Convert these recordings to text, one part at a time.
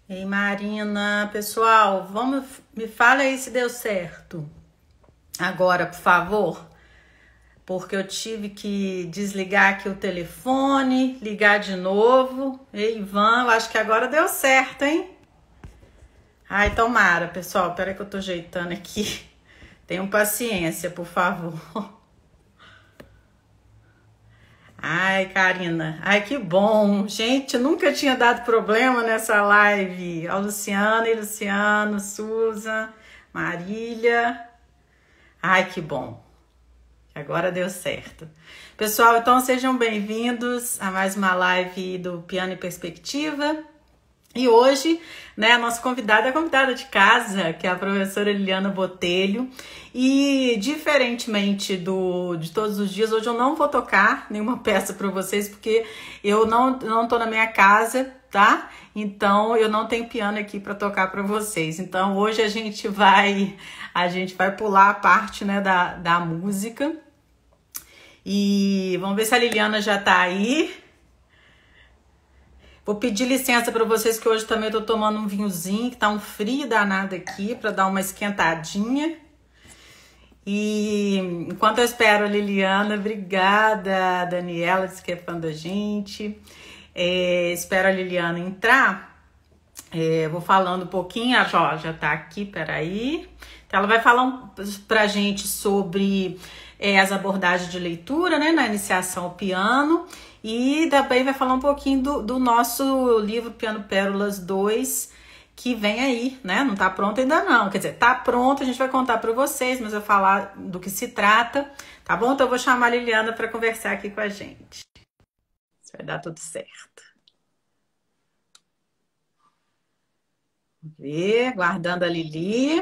Ei, Marina, pessoal, me fala aí se deu certo. Agora, por favor, porque eu tive que desligar aqui o telefone, ligar de novo. Ei, Ivan, eu acho que agora deu certo, hein? Ai, tomara, pessoal, peraí que eu tô ajeitando aqui. Tenham paciência, por favor. Ai, Karina, ai, que bom. Gente, nunca tinha dado problema nessa live. Ó, Luciana e Luciano, Suza, Marília. Ai, que bom. Agora deu certo. Pessoal, então sejam bem-vindos a mais uma live do Piano em Perspectiva. E hoje, né, a nossa convidada é a convidada de casa, que é a professora Liliana Botelho. E, diferentemente de todos os dias, hoje eu não vou tocar nenhuma peça para vocês, porque eu não tô na minha casa, tá? Então, eu não tenho piano aqui para tocar para vocês. Então, hoje a gente vai pular a parte, né, da música. E vamos ver se a Liliana já tá aí. Vou pedir licença para vocês que hoje também eu tô tomando um vinhozinho, que tá um frio danado aqui, para dar uma esquentadinha. E enquanto eu espero a Liliana, obrigada, Daniela, disse que é fã da gente. Espero a Liliana entrar. Vou falando um pouquinho, a Jó já tá aqui, peraí. Então ela vai falar pra gente sobre as abordagens de leitura, né, na iniciação ao piano. E também vai falar um pouquinho do nosso livro Piano Pérolas 2, que vem aí, né? Não tá pronto ainda não. Quer dizer, tá pronto, a gente vai contar para vocês, mas eu vou falar do que se trata, tá bom? Então eu vou chamar a Liliana para conversar aqui com a gente. Isso vai dar tudo certo. Vamos ver, guardando a Lili.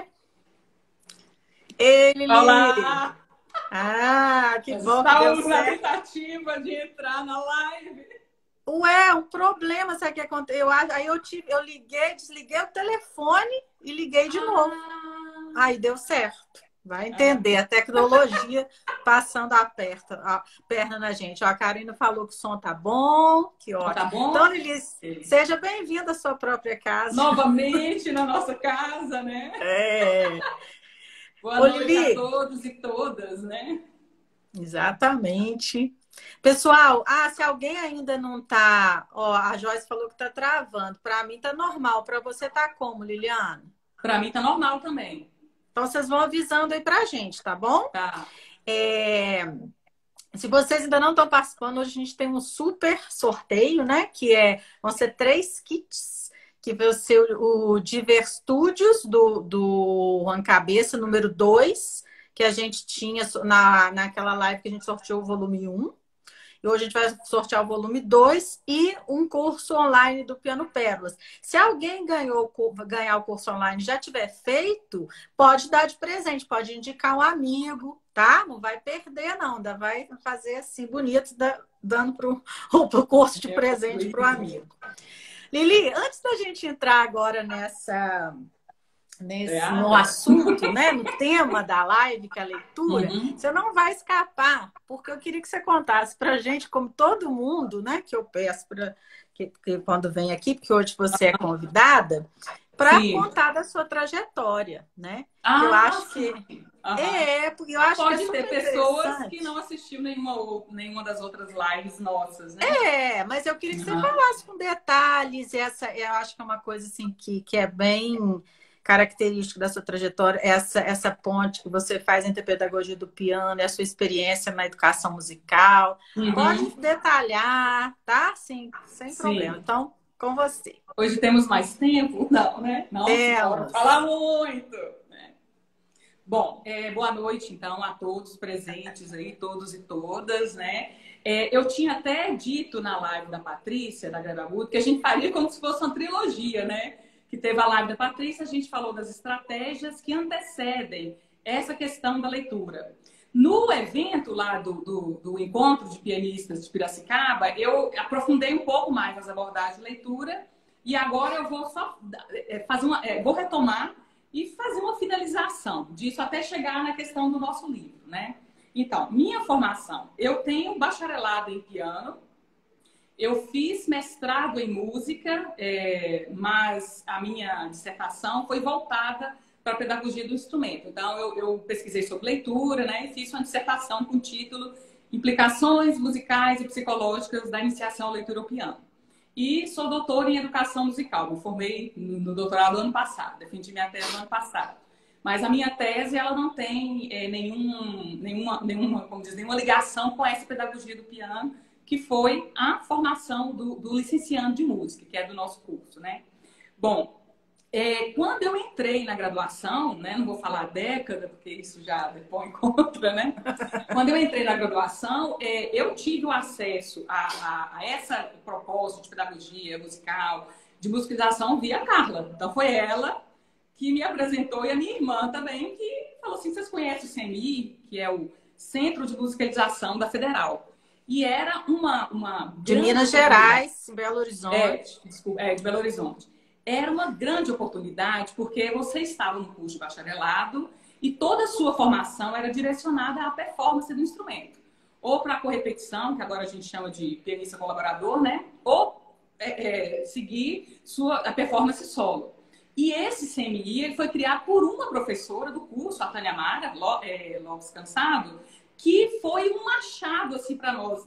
Ei, Lili! Olá! Ah, que Nós bom que deu estávamos na certo. tentativa de entrar na live. Ué, um problema, sabe o que aconteceu? Eu liguei, desliguei o telefone e liguei de novo. Aí deu certo. Vai entender, a tecnologia passando a perna na gente. Ó, a Karina falou que o som tá bom, que Tá ótimo. Então, bom? Lili, seja bem-vinda à sua própria casa. Novamente na nossa casa, né? É. Boa Ô, noite a Lili, todos e todas, né? exatamente. Pessoal, se alguém ainda não tá, ó, a Joyce falou que tá travando. Para mim tá normal. Para você tá como, Liliana? Para mim tá normal também. Então vocês vão avisando aí pra gente, tá bom? Tá. É, Se vocês ainda não estão participando, hoje a gente tem um super sorteio, né? Vão ser 3 kits, que vai ser o Diver Studios do Juan Cabeça, número 2, que a gente tinha naquela live que a gente sorteou o volume 1. E hoje a gente vai sortear o volume 2 e um curso online do Piano Pérolas. Se alguém ganhar o curso online e já tiver feito, pode dar de presente, pode indicar um amigo, tá? Não vai perder, não. Ainda vai fazer assim, bonito, dando pro curso de presente para o amigo. Lili, antes da gente entrar agora no assunto, né, no tema da live, que é a leitura, você não vai escapar, porque eu queria que você contasse pra gente, como todo mundo, né, que eu peço que quando vem aqui, porque hoje você é convidada, para contar da sua trajetória, né? Eu acho que porque eu acho pode que ter pessoas que não assistiu nenhuma das outras lives nossas, né? Mas eu queria que você falasse com detalhes, eu acho que é uma coisa assim que é bem característico da sua trajetória, essa ponte que você faz entre a pedagogia do piano e a sua experiência na educação musical. Pode detalhar, tá? Sim, sem problema. Então, com você. Hoje temos mais tempo? Não, né? Não, bora falar muito. Né? Bom, boa noite, então, a todos presentes aí, todos e todas, né? Eu tinha até dito na live da Patrícia, da Gravagudo, que a gente faria como se fosse uma trilogia, né? Que teve a live da Patrícia, a gente falou das estratégias que antecedem essa questão da leitura. No evento lá do Encontro de Pianistas de Piracicaba, eu aprofundei um pouco mais nas abordagens de leitura e agora eu vou só vou retomar e fazer uma finalização disso até chegar na questão do nosso livro, né? Então, minha formação, eu tenho bacharelado em piano Eu fiz mestrado em música, mas a minha dissertação foi voltada para a pedagogia do instrumento. Então, eu pesquisei sobre leitura, né? E fiz uma dissertação com o título Implicações musicais e psicológicas da iniciação à leitura ao piano. E sou doutora em educação musical. Me formei no doutorado ano passado, defendi minha tese no ano passado. Mas a minha tese, ela não tem nenhuma ligação com essa pedagogia do piano, que foi a formação do licenciando de música, que é do nosso curso, né? Bom, quando eu entrei na graduação, né? Não vou falar a década, porque isso já depõe contra, né? Quando eu entrei na graduação, eu tive o acesso a essa propósito de pedagogia musical, de musicalização via Carla. Então, foi ela que me apresentou, e a minha irmã também, que falou assim, vocês conhecem o CMI, que é o Centro de Musicalização da Federal. E era uma de Minas Gerais, Belo Horizonte. De Belo Horizonte. Era uma grande oportunidade, porque você estava no curso de bacharelado e toda a sua formação era direcionada à performance do instrumento. Ou para a correpetição, que agora a gente chama de pianista colaborador, né? Ou seguir a performance solo. E esse CMI ele foi criado por uma professora do curso, a Tânia Mara Lopes Cansado, que foi um achado assim, para nós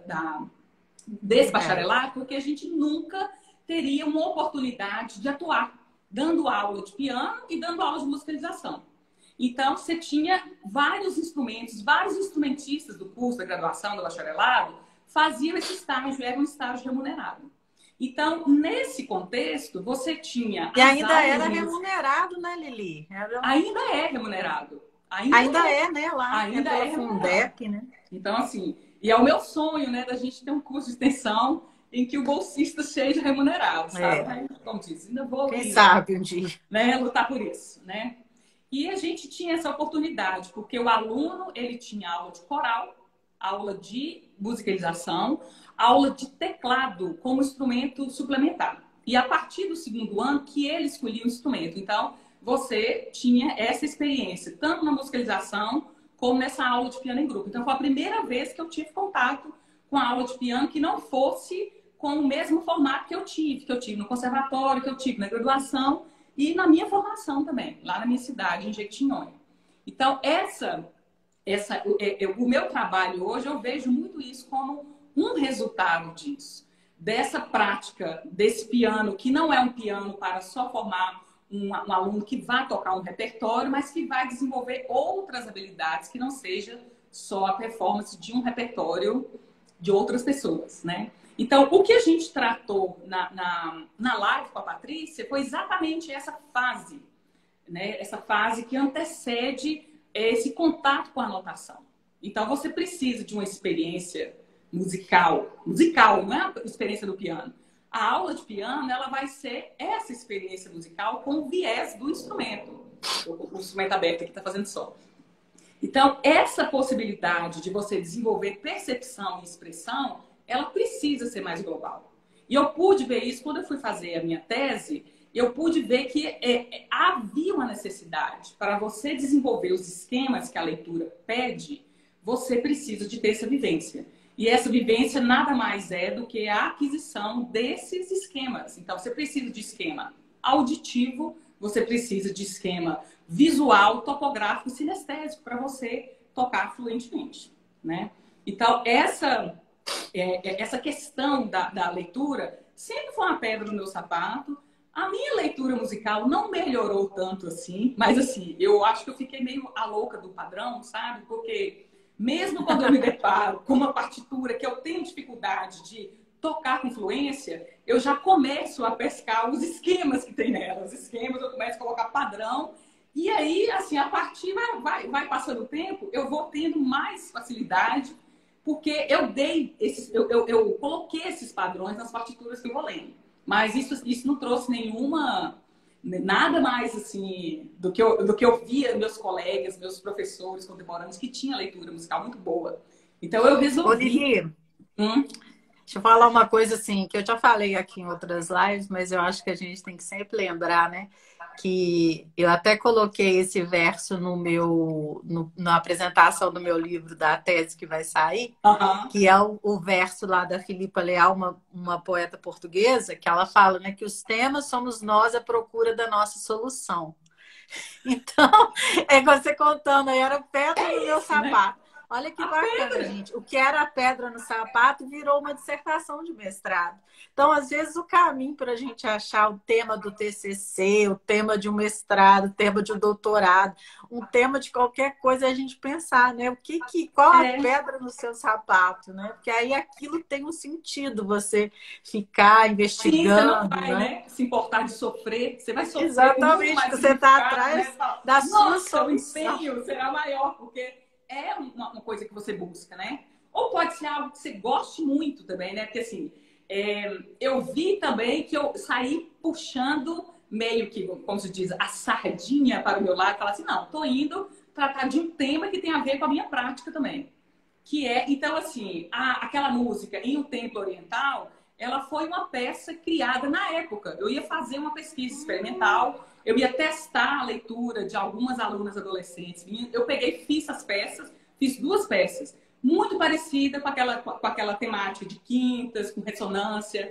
desse bacharelado, porque a gente nunca teria uma oportunidade de atuar dando aula de piano e dando aula de musicalização. Então, você tinha vários instrumentos, vários instrumentistas do curso da graduação, do bacharelado, faziam esse estágio, era um estágio remunerado. Então, nesse contexto, você tinha... E ainda era remunerado, né, Lili? Ainda é remunerado. Ainda é, né? Lá ainda é Fundep, né? Então, assim, e é o meu sonho, né, da gente ter um curso de extensão em que o bolsista seja remunerado, sabe? Aí, como diz, ainda vou... Quem sabe um dia. Né, lutar por isso, né? E a gente tinha essa oportunidade, porque o aluno, ele tinha aula de coral, aula de musicalização, aula de teclado como instrumento suplementar. E a partir do segundo ano que ele escolhia o instrumento. Então, você tinha essa experiência, tanto na musicalização como nessa aula de piano em grupo. Então, foi a primeira vez que eu tive contato com a aula de piano que não fosse com o mesmo formato que eu tive no conservatório, que eu tive na graduação e na minha formação também, lá na minha cidade, em Jequitinhonha. Então, o meu trabalho hoje, eu vejo muito isso como um resultado disso. Dessa prática, desse piano, que não é um piano para só formar um aluno que vai tocar um repertório, mas que vai desenvolver outras habilidades que não seja só a performance de um repertório de outras pessoas, né? Então, o que a gente tratou na live com a Patrícia foi exatamente essa fase, né? Essa fase que antecede esse contato com a notação. Então, você precisa de uma experiência musical, não é a experiência do piano. A aula de piano, ela vai ser essa experiência musical com o viés do instrumento. O instrumento aberto aqui está fazendo som. Então, essa possibilidade de você desenvolver percepção e expressão, ela precisa ser mais global. E eu pude ver isso quando eu fui fazer a minha tese, eu pude ver que havia uma necessidade para você desenvolver os esquemas que a leitura pede, você precisa de ter essa vivência. E essa vivência nada mais é do que a aquisição desses esquemas. Então, você precisa de esquema auditivo, você precisa de esquema visual, topográfico, sinestésico, para você tocar fluentemente, né? Então, essa questão da leitura sempre foi uma pedra no meu sapato. A minha leitura musical não melhorou tanto assim, mas assim, eu acho que eu fiquei meio a louca do padrão, sabe? Porque mesmo quando eu me deparo com uma partitura que eu tenho dificuldade de tocar com fluência, eu já começo a pescar os esquemas que tem nela. Os esquemas, eu começo a colocar padrão. E aí, assim, a partir vai passando o tempo, eu vou tendo mais facilidade, porque eu coloquei esses padrões nas partituras que eu vou lendo. Mas isso não trouxe nada mais assim do que eu via meus colegas, meus professores contemporâneos que tinham leitura musical muito boa. Então eu resolvi. Deixa eu falar uma coisa assim, que eu já falei aqui em outras lives, mas eu acho que a gente tem que sempre lembrar, né? Que eu até coloquei esse verso na apresentação do meu livro, da tese que vai sair, Aham. que é o verso lá da Filipa Leal, uma poeta portuguesa, que ela fala, né, que os temas somos nós à procura da nossa solução. Então, é você contando aí, era pedra no meu Isso, né? sapato. Olha que A bacana, pedra. gente. O que era pedra no sapato virou uma dissertação de mestrado. Então, às vezes, o caminho para a gente achar o tema do TCC, o tema de um mestrado, o tema de um doutorado, um tema de qualquer coisa, é a gente pensar, né? Qual a É. pedra no seu sapato, né? Porque aí aquilo tem um sentido, você ficar Sim, você não investigando, vai, né? né, se importar de sofrer. Você vai sofrer com muito Exatamente, mais porque você está significado, né? Você atrás fala, da sua nossa, o solução. empenho será maior, porque é uma coisa que você busca, né? Ou pode ser algo que você goste muito também, né? Porque assim, eu vi também que eu saí puxando meio que, como se diz, a sardinha para o meu lado e falar assim, não, tô indo tratar de um tema que tem a ver com a minha prática também. Que é, então assim, aquela música em um templo oriental, ela foi uma peça criada na época. Eu ia fazer uma pesquisa experimental, eu ia testar a leitura de algumas alunas adolescentes. Eu peguei, fiz as peças, fiz duas peças, muito parecida com aquela temática de quintas, com ressonância.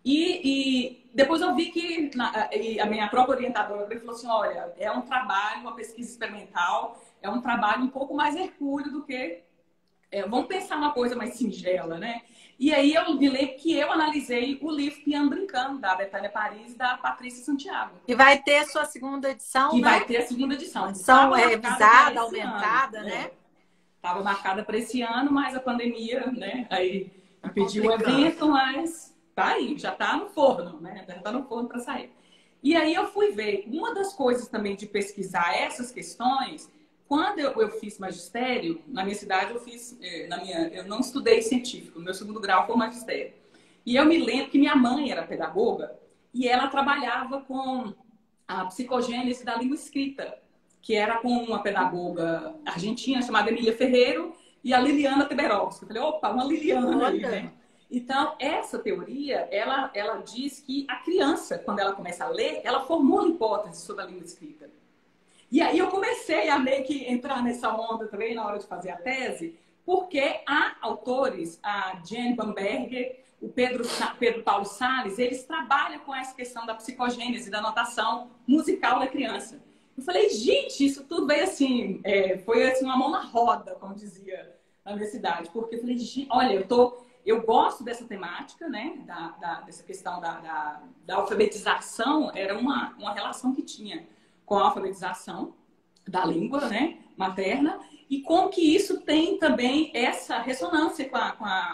E depois eu vi que a minha própria orientadora falou assim, olha, é um trabalho, uma pesquisa experimental, é um trabalho um pouco mais hercúleo do que vamos pensar uma coisa mais singela, né? E aí eu me lembro que eu analisei o livro Piano Brincando, da Betânia Paris e da Patrícia Santiago. E vai ter sua segunda edição, Que vai né? ter a segunda edição. Uma edição Estava marcada para revisada, esse ano. aumentada, né? Estava marcada para esse ano, mas a pandemia, né? Aí Tá impediu o complicando. evento, mas tá aí, já tá no forno, né? Já tá no forno para sair. E aí eu fui ver. Uma das coisas também de pesquisar essas questões, quando eu fiz magistério, na minha cidade eu fiz, eu não estudei científico, meu segundo grau foi magistério. E eu me lembro que minha mãe era pedagoga e ela trabalhava com a psicogênese da língua escrita, que era com uma pedagoga argentina chamada Emília Ferreiro e a Liliana Teberovski. Eu falei, opa, uma Liliana aí, né? Então, essa teoria, ela diz que a criança, quando ela começa a ler, ela formula hipóteses sobre a língua escrita. E aí eu comecei a meio que entrar nessa onda também na hora de fazer a tese, porque há autores, a Jane Bamberger, o Pedro Paulo Salles, eles trabalham com essa questão da psicogênese, da notação musical da criança. Eu falei, gente, isso tudo veio assim, foi assim uma mão na roda, como dizia na minha cidade, porque eu falei, olha, eu gosto dessa temática, né, dessa questão da alfabetização, era uma relação que tinha com a alfabetização da língua, né, materna, e com que isso tem também essa ressonância com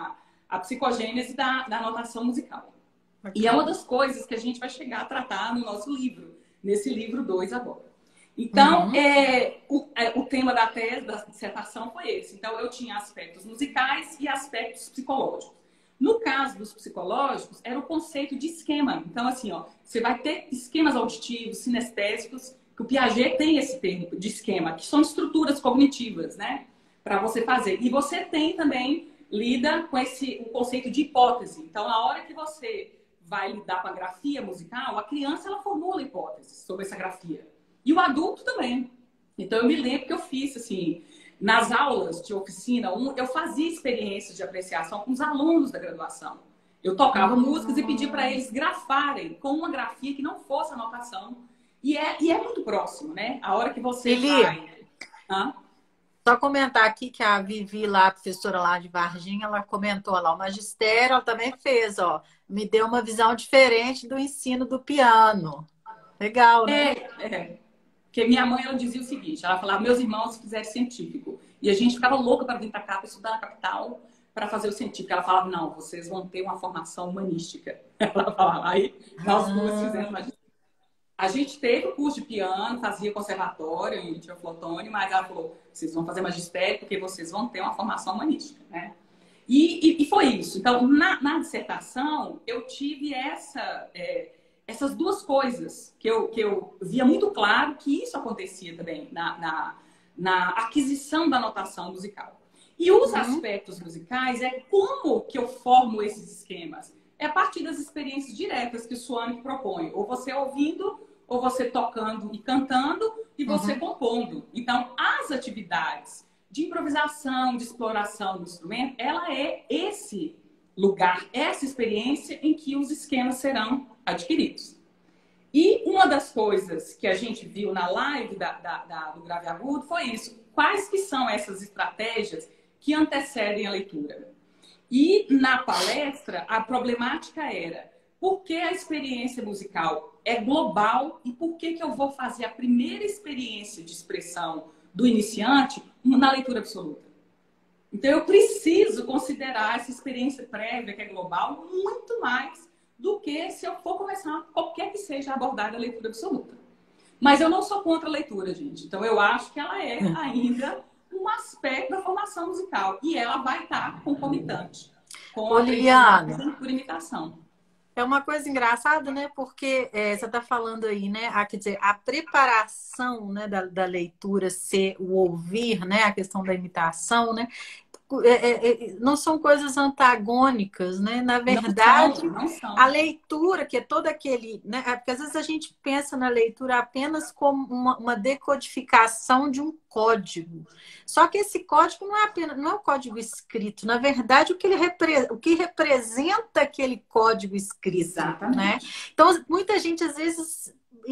a psicogênese da notação musical. Okay. E é uma das coisas que a gente vai chegar a tratar no nosso livro, nesse livro 2 agora. Então, o tema da tese, da dissertação foi esse. Então, eu tinha aspectos musicais e aspectos psicológicos. No caso dos psicológicos, era o conceito de esquema. Então, assim, ó, você vai ter esquemas auditivos, sinestésicos, que o Piaget tem esse termo de esquema, que são estruturas cognitivas, né? Para você fazer. E você tem também, lida com o conceito de hipótese. Então, na hora que você vai lidar com a grafia musical, a criança, ela formula hipóteses sobre essa grafia. E o adulto também. Então, eu me lembro que eu fiz, assim, nas aulas de oficina, eu fazia experiências de apreciação com os alunos da graduação. Eu tocava músicas e pedia para eles grafarem com uma grafia que não fosse anotação. E é muito próximo, né? A hora que você vai... Só comentar aqui que a Vivi lá, a professora lá de Varginha, ela comentou lá, o magistério, ela também fez, ó. Me deu uma visão diferente do ensino do piano. Legal, né? Porque minha mãe, ela dizia o seguinte, ela falava, meus irmãos fizeram científico. E a gente ficava louca para vir para cá, para estudar na capital, para fazer o científico. Ela falava, não, vocês vão ter uma formação humanística. Ela falava, aí nós duas fizemos magistério. A gente teve o curso de piano, fazia conservatório em Teoflotone, mas ela falou, vocês vão fazer magistério porque vocês vão ter uma formação humanística, né? E foi isso. Então, na dissertação, eu tive essas duas coisas que eu via muito claro que isso acontecia também na aquisição da notação musical. E os aspectos musicais é como que eu formo esses esquemas. É a partir das experiências diretas que o Swank propõe. Ou você ouvindo, ou você tocando e cantando, e você compondo. Então, as atividades de improvisação, de exploração do instrumento, ela é esse lugar, essa experiência em que os esquemas serão adquiridos. E uma das coisas que a gente viu na live do Grave Agudo foi isso. Quais que são essas estratégias que antecedem a leitura? E na palestra, a problemática era por que a experiência musical é global e por que eu vou fazer a primeira experiência de expressão do iniciante na leitura absoluta? Então, eu preciso considerar essa experiência prévia, que é global, muito mais do que se eu for começar qualquer que seja a abordar a leitura absoluta. Mas eu não sou contra a leitura, gente. Então, eu acho que ela é ainda um aspecto da formação musical. E ela vai estar concomitante com a aprendizagem por imitação. É uma coisa engraçada, né? Porque você está falando aí, né? Quer dizer, a preparação, né, da leitura ser o ouvir, né? A questão da imitação, né? Não são coisas antagônicas, né? Na verdade, não são. A leitura, que é todo aquele, né? Porque às vezes a gente pensa na leitura apenas como uma decodificação de um código. Só que esse código não é um código escrito. Na verdade, o que representa aquele código escrito. Exatamente. Né? Então, muita gente às vezes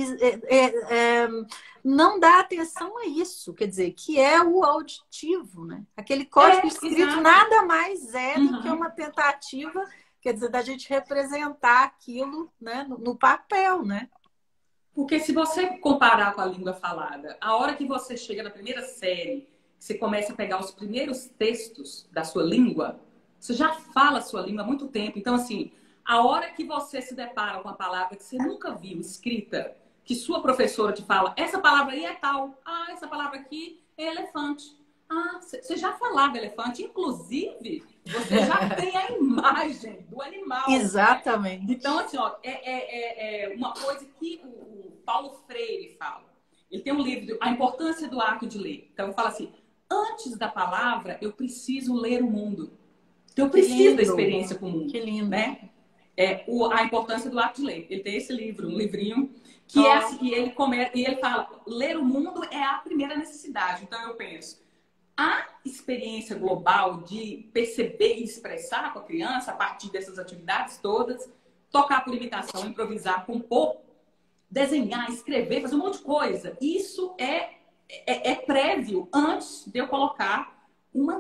não dá atenção a isso, quer dizer, que é o auditivo, né? Aquele código escrito exato. Nada mais é do que uma tentativa, quer dizer, da gente representar aquilo, né, no papel, né? Porque se você comparar com a língua falada, a hora que você chega na primeira série, você começa a pegar os primeiros textos da sua língua, você já fala a sua língua há muito tempo. Então, assim, a hora que você se depara com uma palavra que você nunca viu escrita, que sua professora te fala, essa palavra aí é tal. Ah, essa palavra aqui é elefante. Ah, você já falava elefante. Inclusive, você já tem a imagem do animal. Exatamente. Né? Então, assim, ó, é uma coisa que o Paulo Freire fala. Ele tem um livro, A Importância do Ato de Ler. Então, ele fala assim, antes da palavra, eu preciso ler o mundo. Então, eu preciso da experiência com o mundo. Que lindo. Né? A Importância do Ato de Ler. Ele tem esse livro, um livrinho, que é assim, e ele fala, ler o mundo é a primeira necessidade. Então, eu penso, a experiência global de perceber e expressar com a criança, a partir dessas atividades todas, tocar por imitação, improvisar, compor, desenhar, escrever, fazer um monte de coisa, isso é prévio antes de eu colocar uma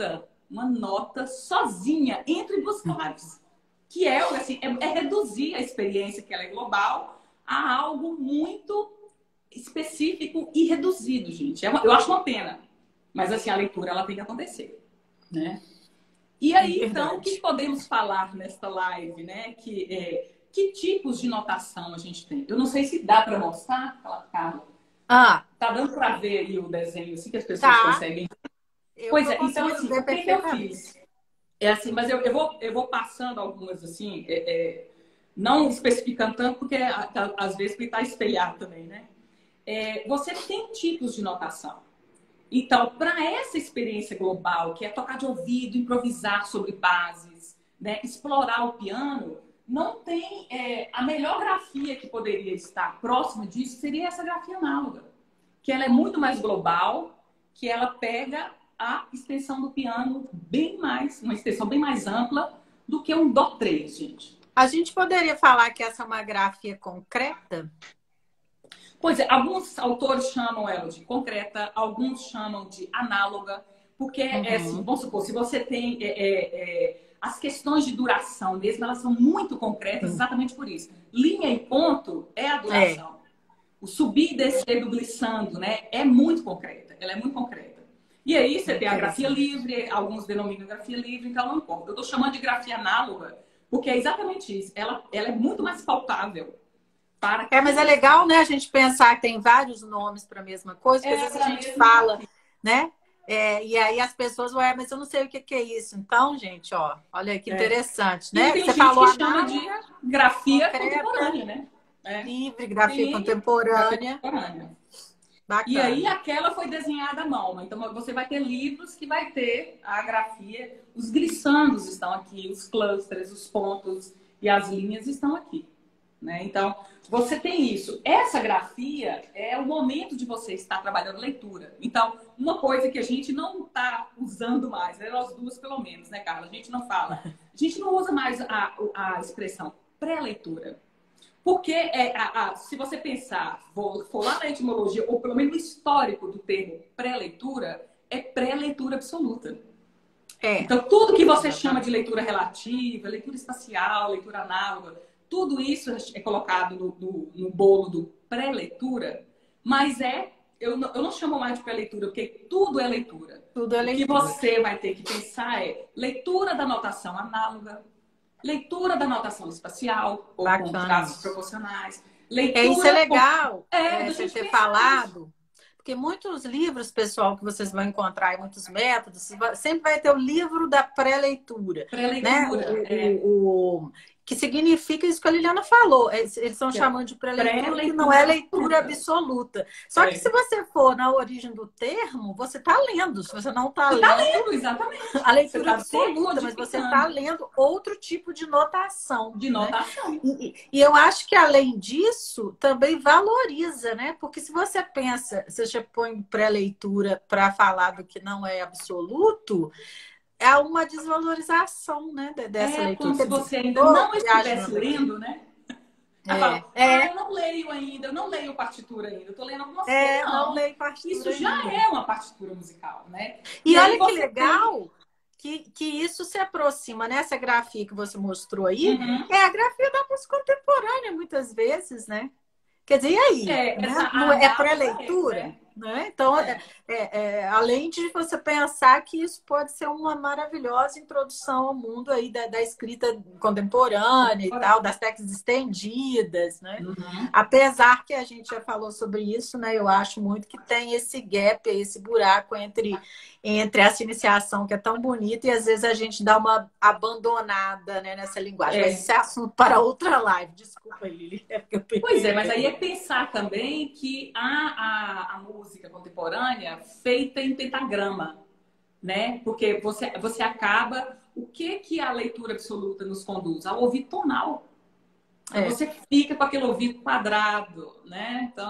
nota sozinha entre duas claves. Que assim, reduzir a experiência, que ela é global, a algo muito específico e reduzido, gente. Eu acho uma pena. Mas, assim, a leitura, ela tem que acontecer, né? E aí, então, o que podemos falar nesta live, né? Que tipos de notação a gente tem? Eu não sei se dá para mostrar, Carla. Tá dando para ver aí o desenho, assim, que as pessoas conseguem. Pois é, então, assim, o que eu fiz? É assim, mas eu vou passando algumas, assim, não especificando tanto, porque às vezes está espelhado também, né? Você tem tipos de notação. Então, para essa experiência global, que é tocar de ouvido, improvisar sobre bases, né? Explorar o piano, não tem... a melhor grafia que poderia estar próxima disso seria essa grafia análoga, que ela é muito mais global, que ela pega a extensão do piano uma extensão bem mais ampla do que um Dó 3, gente. A gente poderia falar que essa é uma grafia concreta? Pois é, alguns autores chamam ela de concreta, alguns chamam de análoga, porque, assim, vamos supor, se você tem as questões de duração mesmo, elas são muito concretas exatamente por isso. Linha e ponto é a duração. O subir e descer do glissando, né, é muito concreta, ela é muito concreta. E aí você tem a grafia livre, alguns denominam grafia livre, então não importa. Eu estou chamando de grafia análoga, porque é exatamente isso, ela é muito mais palpável. Mas é legal, né, a gente pensar que tem vários nomes para a mesma coisa, porque às vezes a gente fala, né? E aí as pessoas, mas eu não sei o que é isso. Então, gente, olha que interessante, né? Você falou que chama de grafia contemporânea, né? Livre, grafia contemporânea. E aí Bacana. aquela foi desenhada à mão. Então você vai ter livros que vai ter a grafia, os glissandos estão aqui, os clusters, os pontos e as linhas estão aqui, né? Então você tem isso. Essa grafia é o momento de você estar trabalhando leitura. Então uma coisa que a gente não está usando mais, né? Nós duas pelo menos, né, Carla? A gente não fala, a gente não usa mais a expressão pré-leitura. Porque se você pensar, for lá na etimologia, ou pelo menos no histórico do termo pré-leitura, é pré-leitura absoluta. Então, tudo que você chama de leitura relativa, leitura espacial, leitura análoga, tudo isso é colocado no bolo do pré-leitura, mas eu não chamo mais de pré-leitura, porque tudo é leitura. Tudo é leitura. O que você vai ter que pensar é leitura da notação análoga, leitura da notação espacial, ou com traços proporcionais. Leitura isso é legal, do você ter falado, porque muitos livros, pessoal, que vocês vão encontrar em muitos métodos, sempre vai ter o livro da pré-leitura. Pré-leitura, né? Que significa isso que a Liliana falou. Eles estão chamando de pré-leitura, que não é leitura absoluta. Só que se você for na origem do termo, você está lendo. Se você não está lendo... Você está lendo, exatamente. A leitura absoluta, mas você está lendo outro tipo de notação. De notação. Né? E eu acho que, além disso, também valoriza, né? Porque se você pensa, você põe pré-leitura para falar do que não é absoluto... É uma desvalorização, né, dessa leitura. Como se você ainda não estivesse lendo, né? Eu não leio ainda, eu não leio partitura ainda, eu tô lendo algumas coisas. Não leio partitura Isso já ainda. é uma partitura musical, né? E olha que legal que isso se aproxima, nessa grafia que você mostrou aí, é a grafia da música contemporânea, muitas vezes, né? Quer dizer, e aí? Não é pré-leitura? Né? Então, além de você pensar que isso pode ser uma maravilhosa introdução ao mundo aí da escrita contemporânea e tal, das técnicas estendidas, né? Apesar que a gente já falou sobre isso, né? Eu acho muito que tem esse gap, esse buraco entre essa iniciação que é tão bonita e às vezes a gente dá uma abandonada, né, nessa linguagem. Mas isso é assunto para outra live. Desculpa, Lili. Pois é, mas aí é pensar também que a música contemporânea feita em pentagrama, né? Porque você acaba... O que a leitura absoluta nos conduz? Ao ouvido tonal. Você fica com aquele ouvido quadrado, né? Então,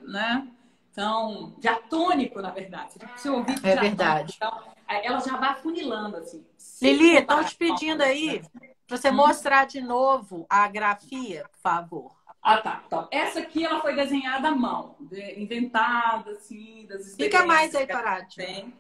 diatônico, na verdade. Você fica com o seu ouvido diatônico. Verdade. Então, ela já vai afunilando, assim. Lili, estão te pedindo aí para você mostrar de novo a grafia, por favor. Tá. Então, essa aqui ela foi desenhada à mão, inventada, assim, das experiências. Fica mais aí parado. Tem.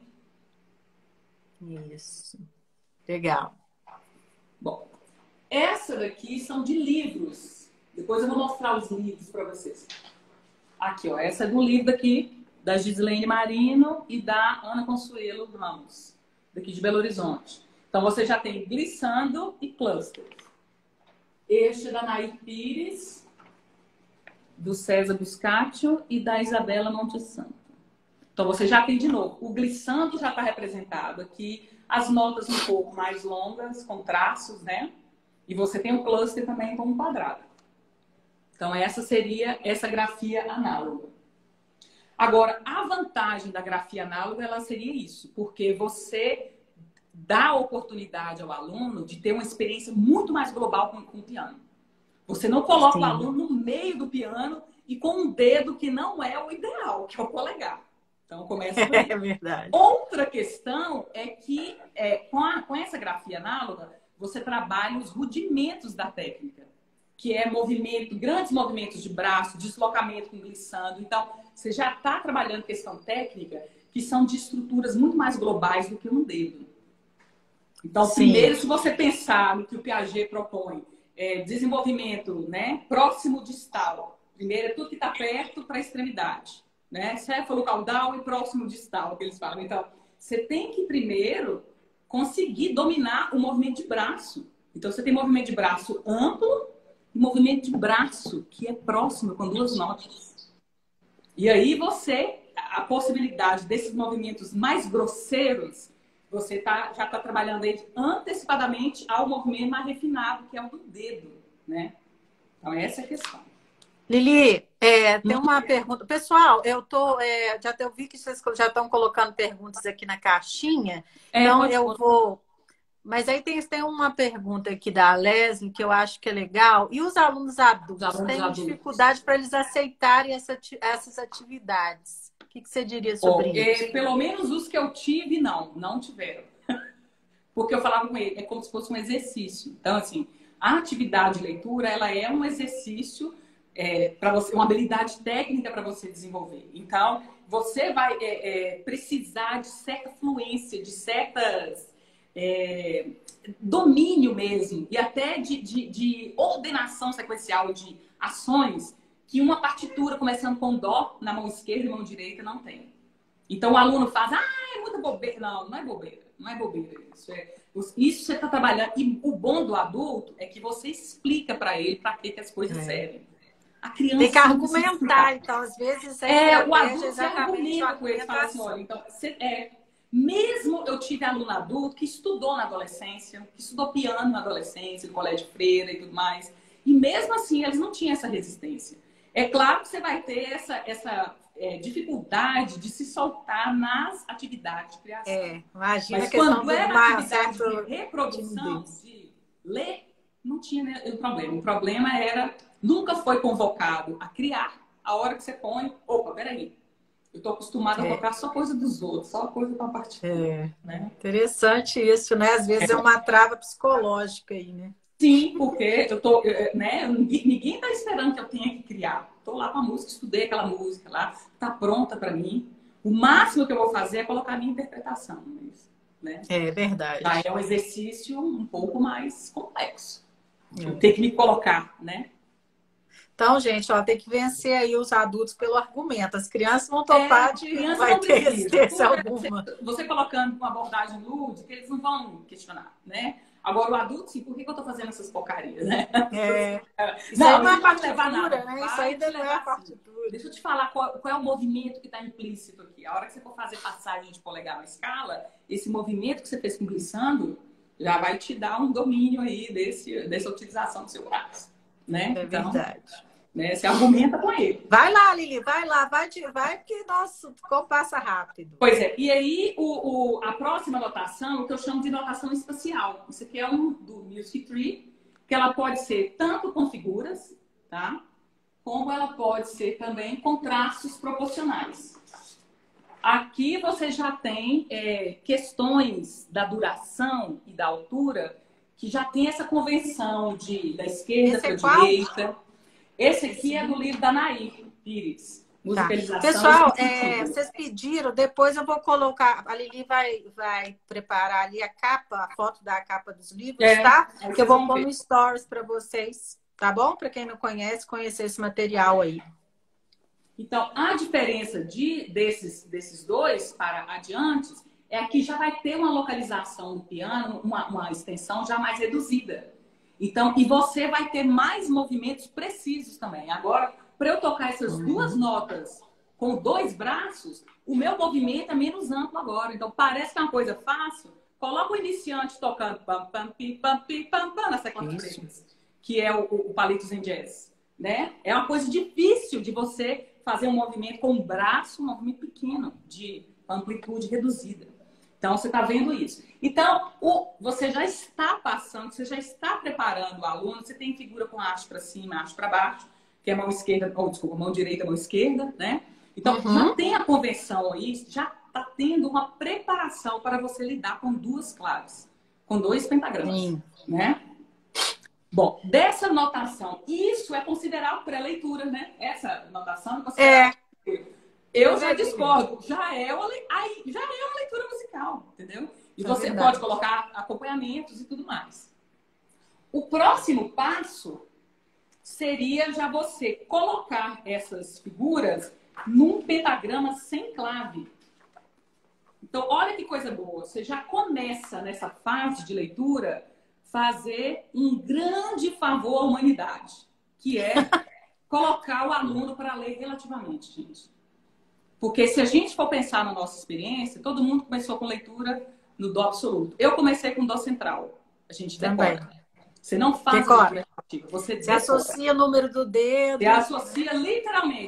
Isso. Legal. Bom, essa daqui são de livros. Depois eu vou mostrar os livros para vocês. Aqui, ó. Essa é do livro daqui, da Gislaine Marino e da Ana Consuelo Ramos, daqui de Belo Horizonte. Então, você já tem glissando e cluster. Este é da Nair Pires, do César Buscaccio e da Isabela Montesanto. Então, você já tem de novo. O glissando já está representado aqui. As notas um pouco mais longas, com traços, né? E você tem o cluster também com um quadrado. Então, essa seria essa grafia análoga. Agora, a vantagem da grafia análoga, ela seria isso. Porque você dá a oportunidade ao aluno de ter uma experiência muito mais global com o piano. Você não coloca o aluno no meio do piano e com um dedo que não é o ideal, que é o polegar. Então, começa por aí. É verdade. Outra questão é que, com essa grafia análoga, você trabalha os rudimentos da técnica, que é grandes movimentos de braço, deslocamento com glissando. Então, você já está trabalhando questão técnica, que são de estruturas muito mais globais do que um dedo. Então, primeiro, se você pensar no que o Piaget propõe, desenvolvimento, né, próximo distal. Primeiro é tudo que está perto para a extremidade, né? Céfalo-caudal e próximo distal, que eles falam. Então, você tem que primeiro conseguir dominar o movimento de braço. Então, você tem movimento de braço amplo e movimento de braço que é próximo, com duas notas. E aí a possibilidade desses movimentos mais grosseiros, você já está trabalhando ele antecipadamente ao movimento mais refinado, que é o do dedo, né? Então, essa é a questão. Lili, Tem uma pergunta. Pessoal, eu vi que vocês já estão colocando perguntas aqui na caixinha, então eu vou. Mas aí tem uma pergunta aqui da Leslie que eu acho que é legal. E os alunos adultos têm dificuldade para eles aceitarem essas atividades? O que você diria sobre isso? Pelo menos os que eu tive, não tiveram. Porque eu falava com ele, é como se fosse um exercício. Então, assim, a atividade de leitura, ela é um exercício para você, uma habilidade técnica para você desenvolver. Então, você vai precisar de certa fluência, de certas domínio mesmo, e até de ordenação sequencial de ações que uma partitura começando com dó na mão esquerda e mão direita não tem. Então, o aluno faz, é muita bobeira. Não é bobeira. Não é bobeira isso. Isso você está trabalhando. E o bom do adulto é que você explica para ele para que as coisas servem. A criança tem que argumentar, então, às vezes o adulto você argumenta com ele, fala assim, olha, então, mesmo eu tive aluno adulto que estudou na adolescência, que estudou piano na adolescência, no colégio freira e tudo mais, e mesmo assim eles não tinham essa resistência. É claro que você vai ter essa dificuldade de se soltar nas atividades de criação. Imagina. Mas quando era atividade de reprodução, de ler, não tinha problema. O problema nunca foi convocado a criar. A hora que você põe, peraí, eu estou acostumada a tocar só coisa dos outros, só coisa para partitura. Né? Interessante isso, né? Às vezes é uma trava psicológica aí, né? Sim, porque ninguém está esperando que eu tenha que criar. Estou lá com a música, estudei aquela música lá, está pronta para mim. O máximo que eu vou fazer é colocar a minha interpretação. Né? É verdade. Já é um exercício um pouco mais complexo. Eu tenho que me colocar, né? Então, gente, tem que vencer aí os adultos pelo argumento. As crianças vão topar criança vai ter resistência alguma. Você colocando uma abordagem lúdica, eles não vão questionar, né? Agora, o adulto, sim, por que eu tô fazendo essas porcarias, né? Isso aí não é partitura, né? Isso aí não é partitura. Deixa eu te falar qual é o movimento que está implícito aqui. A hora que você for fazer passagem de polegar na escala, esse movimento que você fez com o glissando já vai te dar um domínio aí dessa utilização do seu braço, né? Verdade. Né? Você argumenta com ele. Vai lá, Lili, vai que nosso passa rápido. Pois é, e aí a próxima notação, o que eu chamo de notação espacial. Isso aqui é do Music Tree, que ela pode ser tanto com figuras, tá? Como ela pode ser também com traços proporcionais. Aqui você já tem questões da duração e da altura, que já tem essa convenção da esquerda para a direita. Esse aqui é do livro da Nair Pires. Musicalização. Pessoal, vocês pediram, depois eu vou colocar, a Lili vai preparar ali a foto da capa dos livros, tá? Que eu vou pôr no Stories para vocês, tá bom? Para quem não conhece, conhecer esse material aí. Então, a diferença desses dois para adiante é que já vai ter uma localização do piano, uma extensão já mais reduzida. Então, e você vai ter mais movimentos precisos também. Agora, para eu tocar essas duas notas com dois braços, o meu movimento é menos amplo agora. Então, parece que é uma coisa fácil. Coloca o iniciante tocando pam, pam, pi, pam, pi, pam, pam, nessa quatro frequências, que é o Palitos em Jazz. Né? É uma coisa difícil de você fazer um movimento com o braço, um movimento pequeno, de amplitude reduzida. Então, você está vendo isso. Então, você já está passando, você já está preparando o aluno, você tem figura com haste para cima, haste para baixo, que é mão esquerda, mão direita, mão esquerda, né? Então, já tem a convenção aí, já está tendo uma preparação para você lidar com duas claves, com dois pentagramas, né? Bom, dessa notação, isso é considerado pré-leitura, né? Essa notação é considerada Eu já discordo. Já é uma leitura musical, entendeu? E você pode colocar acompanhamentos e tudo mais. O próximo passo seria já você colocar essas figuras num pentagrama sem clave. Então, olha que coisa boa. Você já começa nessa fase de leitura fazer um grande favor à humanidade, que é colocar o aluno para ler relativamente, gente. Porque se a gente for pensar na nossa experiência, todo mundo começou com leitura no dó absoluto. Eu comecei com dó central. A gente decora. Você não faz leitura relativa, você associa o número do dedo. Você associa literalmente.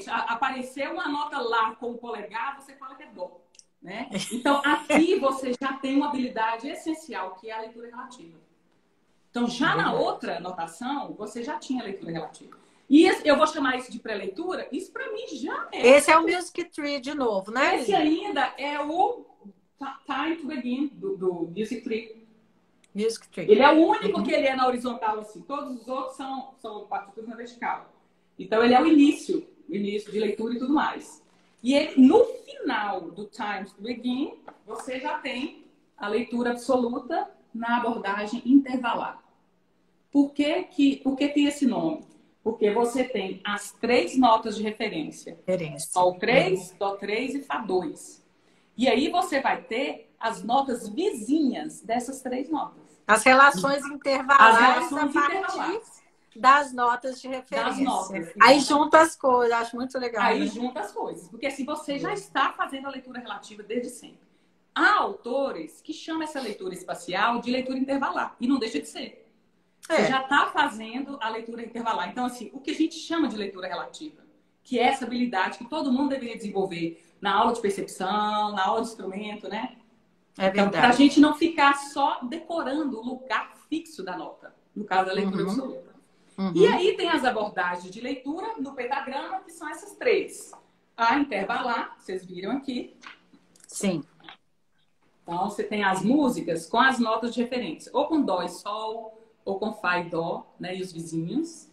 Exatamente. Apareceu uma nota lá com o polegar, você fala que é dó. Né? Então, aqui você já tem uma habilidade essencial, que é a leitura relativa. Então, já na outra notação, você já tinha leitura relativa. E eu vou chamar isso de pré-leitura, isso para mim já é. Esse é o Music Tree de novo, né? Esse ainda é o Time to Begin, do Music Tree. Music Tree. Ele é o único que ele é na horizontal, assim. Todos os outros são partituras na vertical. Então, ele é o início de leitura e tudo mais. E ele, no final do Time to Begin, você já tem a leitura absoluta na abordagem intervalar. Por que tem esse nome? Porque você tem as 3 notas de referência. Sol 3, Dó 3 e Fá 2. E aí você vai ter as notas vizinhas dessas 3 notas. As relações intervalares a partir das notas de referência. Das notas. Aí junta as coisas, acho muito legal. Aí né? Junta as coisas. Porque assim, você já está fazendo a leitura relativa desde sempre. Há autores que chamam essa leitura espacial de leitura intervalar. E não deixa de ser. Você já está fazendo a leitura intervalar. Então, assim, o que a gente chama de leitura relativa, que é essa habilidade que todo mundo deveria desenvolver na aula de percepção, na aula de instrumento, né? É verdade. Então, para a gente não ficar só decorando o lugar fixo da nota, no caso da leitura absoluta. E aí tem as abordagens de leitura no pentagrama, que são essas 3. A intervalar, vocês viram aqui. Sim. Então, você tem as músicas com as notas de referência, ou com Dó e Sol, ou com Fá e Dó, né? E os vizinhos.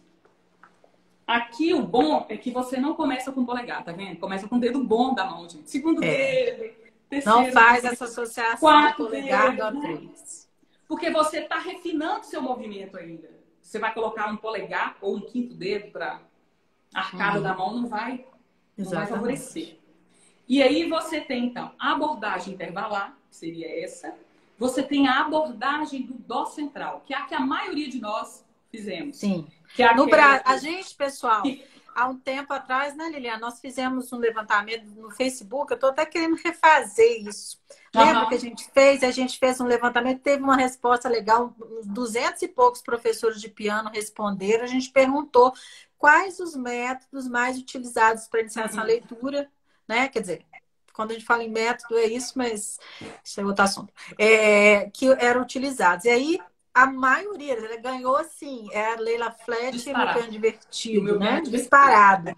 Aqui o bom é que você não começa com o polegar, tá vendo? Começa com o dedo bom da mão, gente. Segundo dedo, terceiro. Não faz essa associação quarto polegar dedo, do né? 3. Porque você está refinando seu movimento ainda. Você vai colocar um polegar ou um 5º dedo para a arcada da mão, não vai favorecer. E aí você tem, então, a abordagem intervalar, que seria essa. Você tem a abordagem do Dó central, que é a que a maioria de nós fizemos. Sim. Que é no Brasil, a gente, pessoal, há um tempo atrás, né, Liliana, nós fizemos um levantamento no Facebook, eu estou até querendo refazer isso. Lembra que a gente fez? A gente fez um levantamento, teve uma resposta legal, uns 200 e poucos professores de piano responderam. A gente perguntou quais os métodos mais utilizados para iniciar essa leitura, né? Quer dizer, quando a gente fala em método é isso, mas isso é outro assunto. Que eram utilizados. E aí, a maioria, ela ganhou assim, é a Leila Flat e o Meu Piano Divertido, né? Disparado.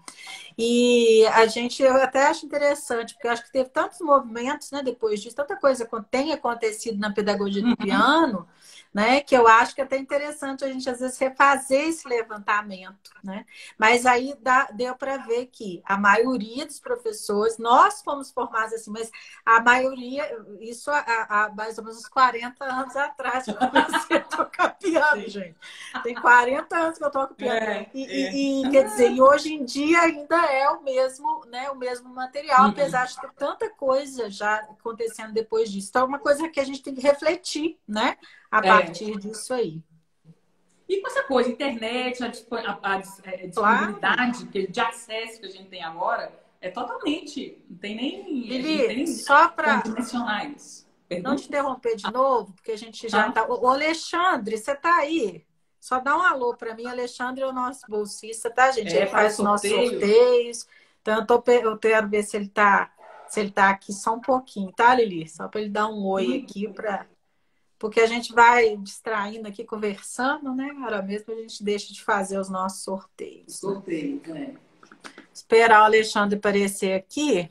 E eu até acho interessante, porque eu acho que teve tantos movimentos, né, depois disso, tanta coisa tem acontecido na pedagogia do piano, né, que eu acho que é até interessante a gente, às vezes, refazer esse levantamento, né? Mas aí deu para ver que a maioria dos professores, nós fomos formados assim, mas a maioria, isso há mais ou menos uns 40 anos atrás, que eu comecei a tocar piano, gente. Tem 40 anos que eu toco piano. Quer dizer, e hoje em dia ainda é o mesmo, né, o mesmo material, apesar de ter tanta coisa já acontecendo depois disso. Então, é uma coisa que a gente tem que refletir, né, a partir disso aí. E com essa coisa, internet, a disponibilidade de acesso que a gente tem agora, é totalmente, não tem nem... Lili, só para mencionar isso. Não te interromper de novo, porque a gente já tá... O Alexandre, você tá aí? Só dá um alô para mim. Alexandre é o nosso bolsista, tá, gente? Ele faz os nossos sorteios. Então, eu quero ver se ele tá aqui só um pouquinho, tá, Lili? Só para ele dar um oi aqui, porque a gente vai distraindo aqui, conversando, né? Agora mesmo a gente deixa de fazer os nossos sorteios. Sorteio, né? Esperar o Alexandre aparecer aqui.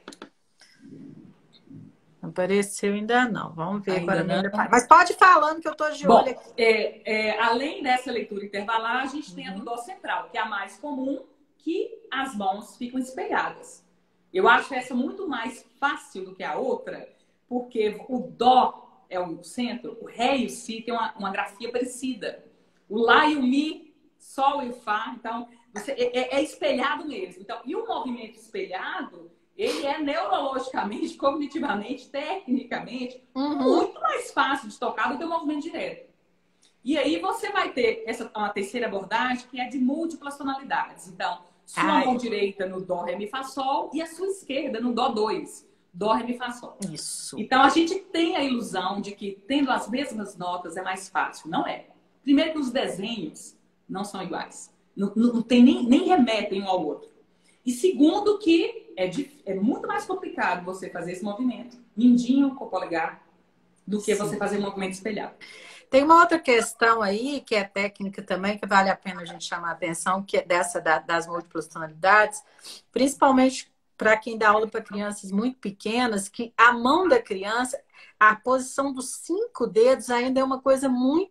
Não apareceu ainda não. Vamos ver agora. Mas pode ir falando que eu estou de olho aqui. Além dessa leitura intervalar, a gente tem a do Dó central, que é a mais comum, que as mãos ficam espelhadas. Eu acho essa muito mais fácil do que a outra, porque o Dó é o centro, o Ré e o Si tem uma grafia parecida. O Lá e o Mi, Sol e o Fá, então é espelhado mesmo. Então, e o movimento espelhado, ele é neurologicamente, cognitivamente, tecnicamente, muito mais fácil de tocar do que o movimento direto. E aí você vai ter uma terceira abordagem, que é de múltiplas tonalidades. Então, sua mão direita no Dó, Ré, Mi, Fá, Sol, e a sua esquerda no Dó 2. Dó, Ré, Mi, Fá, Sol. Isso. Então, a gente tem a ilusão de que tendo as mesmas notas é mais fácil. Não é. Primeiro que os desenhos não são iguais. Não tem nem remetem um ao outro. E segundo que é muito mais complicado você fazer esse movimento, mindinho com o polegar, do que você fazer o movimento espelhado. Tem uma outra questão aí, que é técnica também, que vale a pena a gente chamar a atenção, que é das múltiplas tonalidades, principalmente para quem dá aula para crianças muito pequenas, que a mão da criança, a posição dos 5 dedos ainda é uma coisa muito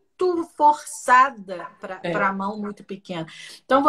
forçada para a mão muito pequena. Então,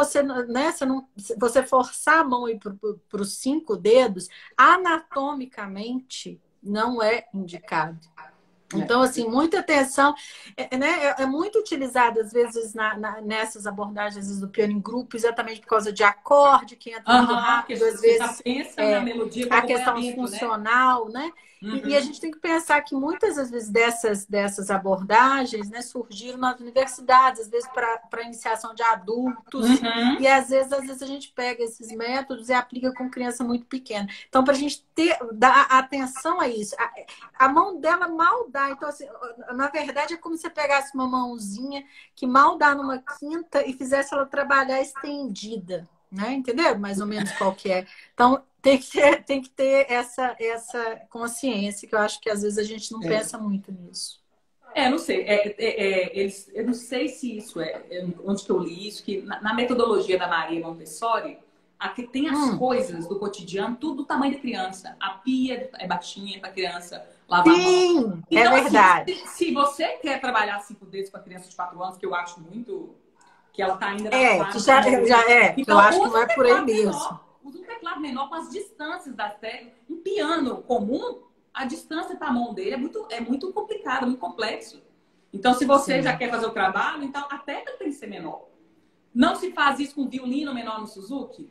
você forçar a mão para os 5 dedos, anatomicamente, não é indicado. Então, assim, muita atenção. Né? É muito utilizado, às vezes, nessas abordagens às vezes, do piano em grupo, exatamente por causa de acorde, que entra muito rápido, às vezes. Pensa na melodia a questão funcional, né? E a gente tem que pensar que muitas às vezes dessas abordagens, né, surgiram nas universidades, às vezes para iniciação de adultos, e às vezes a gente pega esses métodos e aplica com criança muito pequena. Então, para a gente dar atenção a isso, a mão dela mal dá. Então, assim, na verdade, é como se você pegasse uma mãozinha que mal dá numa quinta e fizesse ela trabalhar estendida. Né? Entendeu? Mais ou menos qual que é. Então, tem que ter essa consciência, que eu acho que às vezes a gente não pensa muito nisso. Não sei. Eu não sei se isso onde que eu li isso, que na metodologia da Maria Montessori, aqui tem as coisas do cotidiano, tudo do tamanho da criança. A pia é baixinha para a criança lavar a mão. Então, é verdade. Assim, se você quer trabalhar 5 dedos com a criança de 4 anos, que eu acho muito... que ela está ainda na fase. Então, eu acho que não é por aí mesmo. Usa um teclado menor com as distâncias das teclas. Um piano comum, a distância para a mão dele é muito complicado, muito complexo. Então, se você já quer fazer o trabalho, então a tecla tem que ser menor. Não se faz isso com violino menor no Suzuki?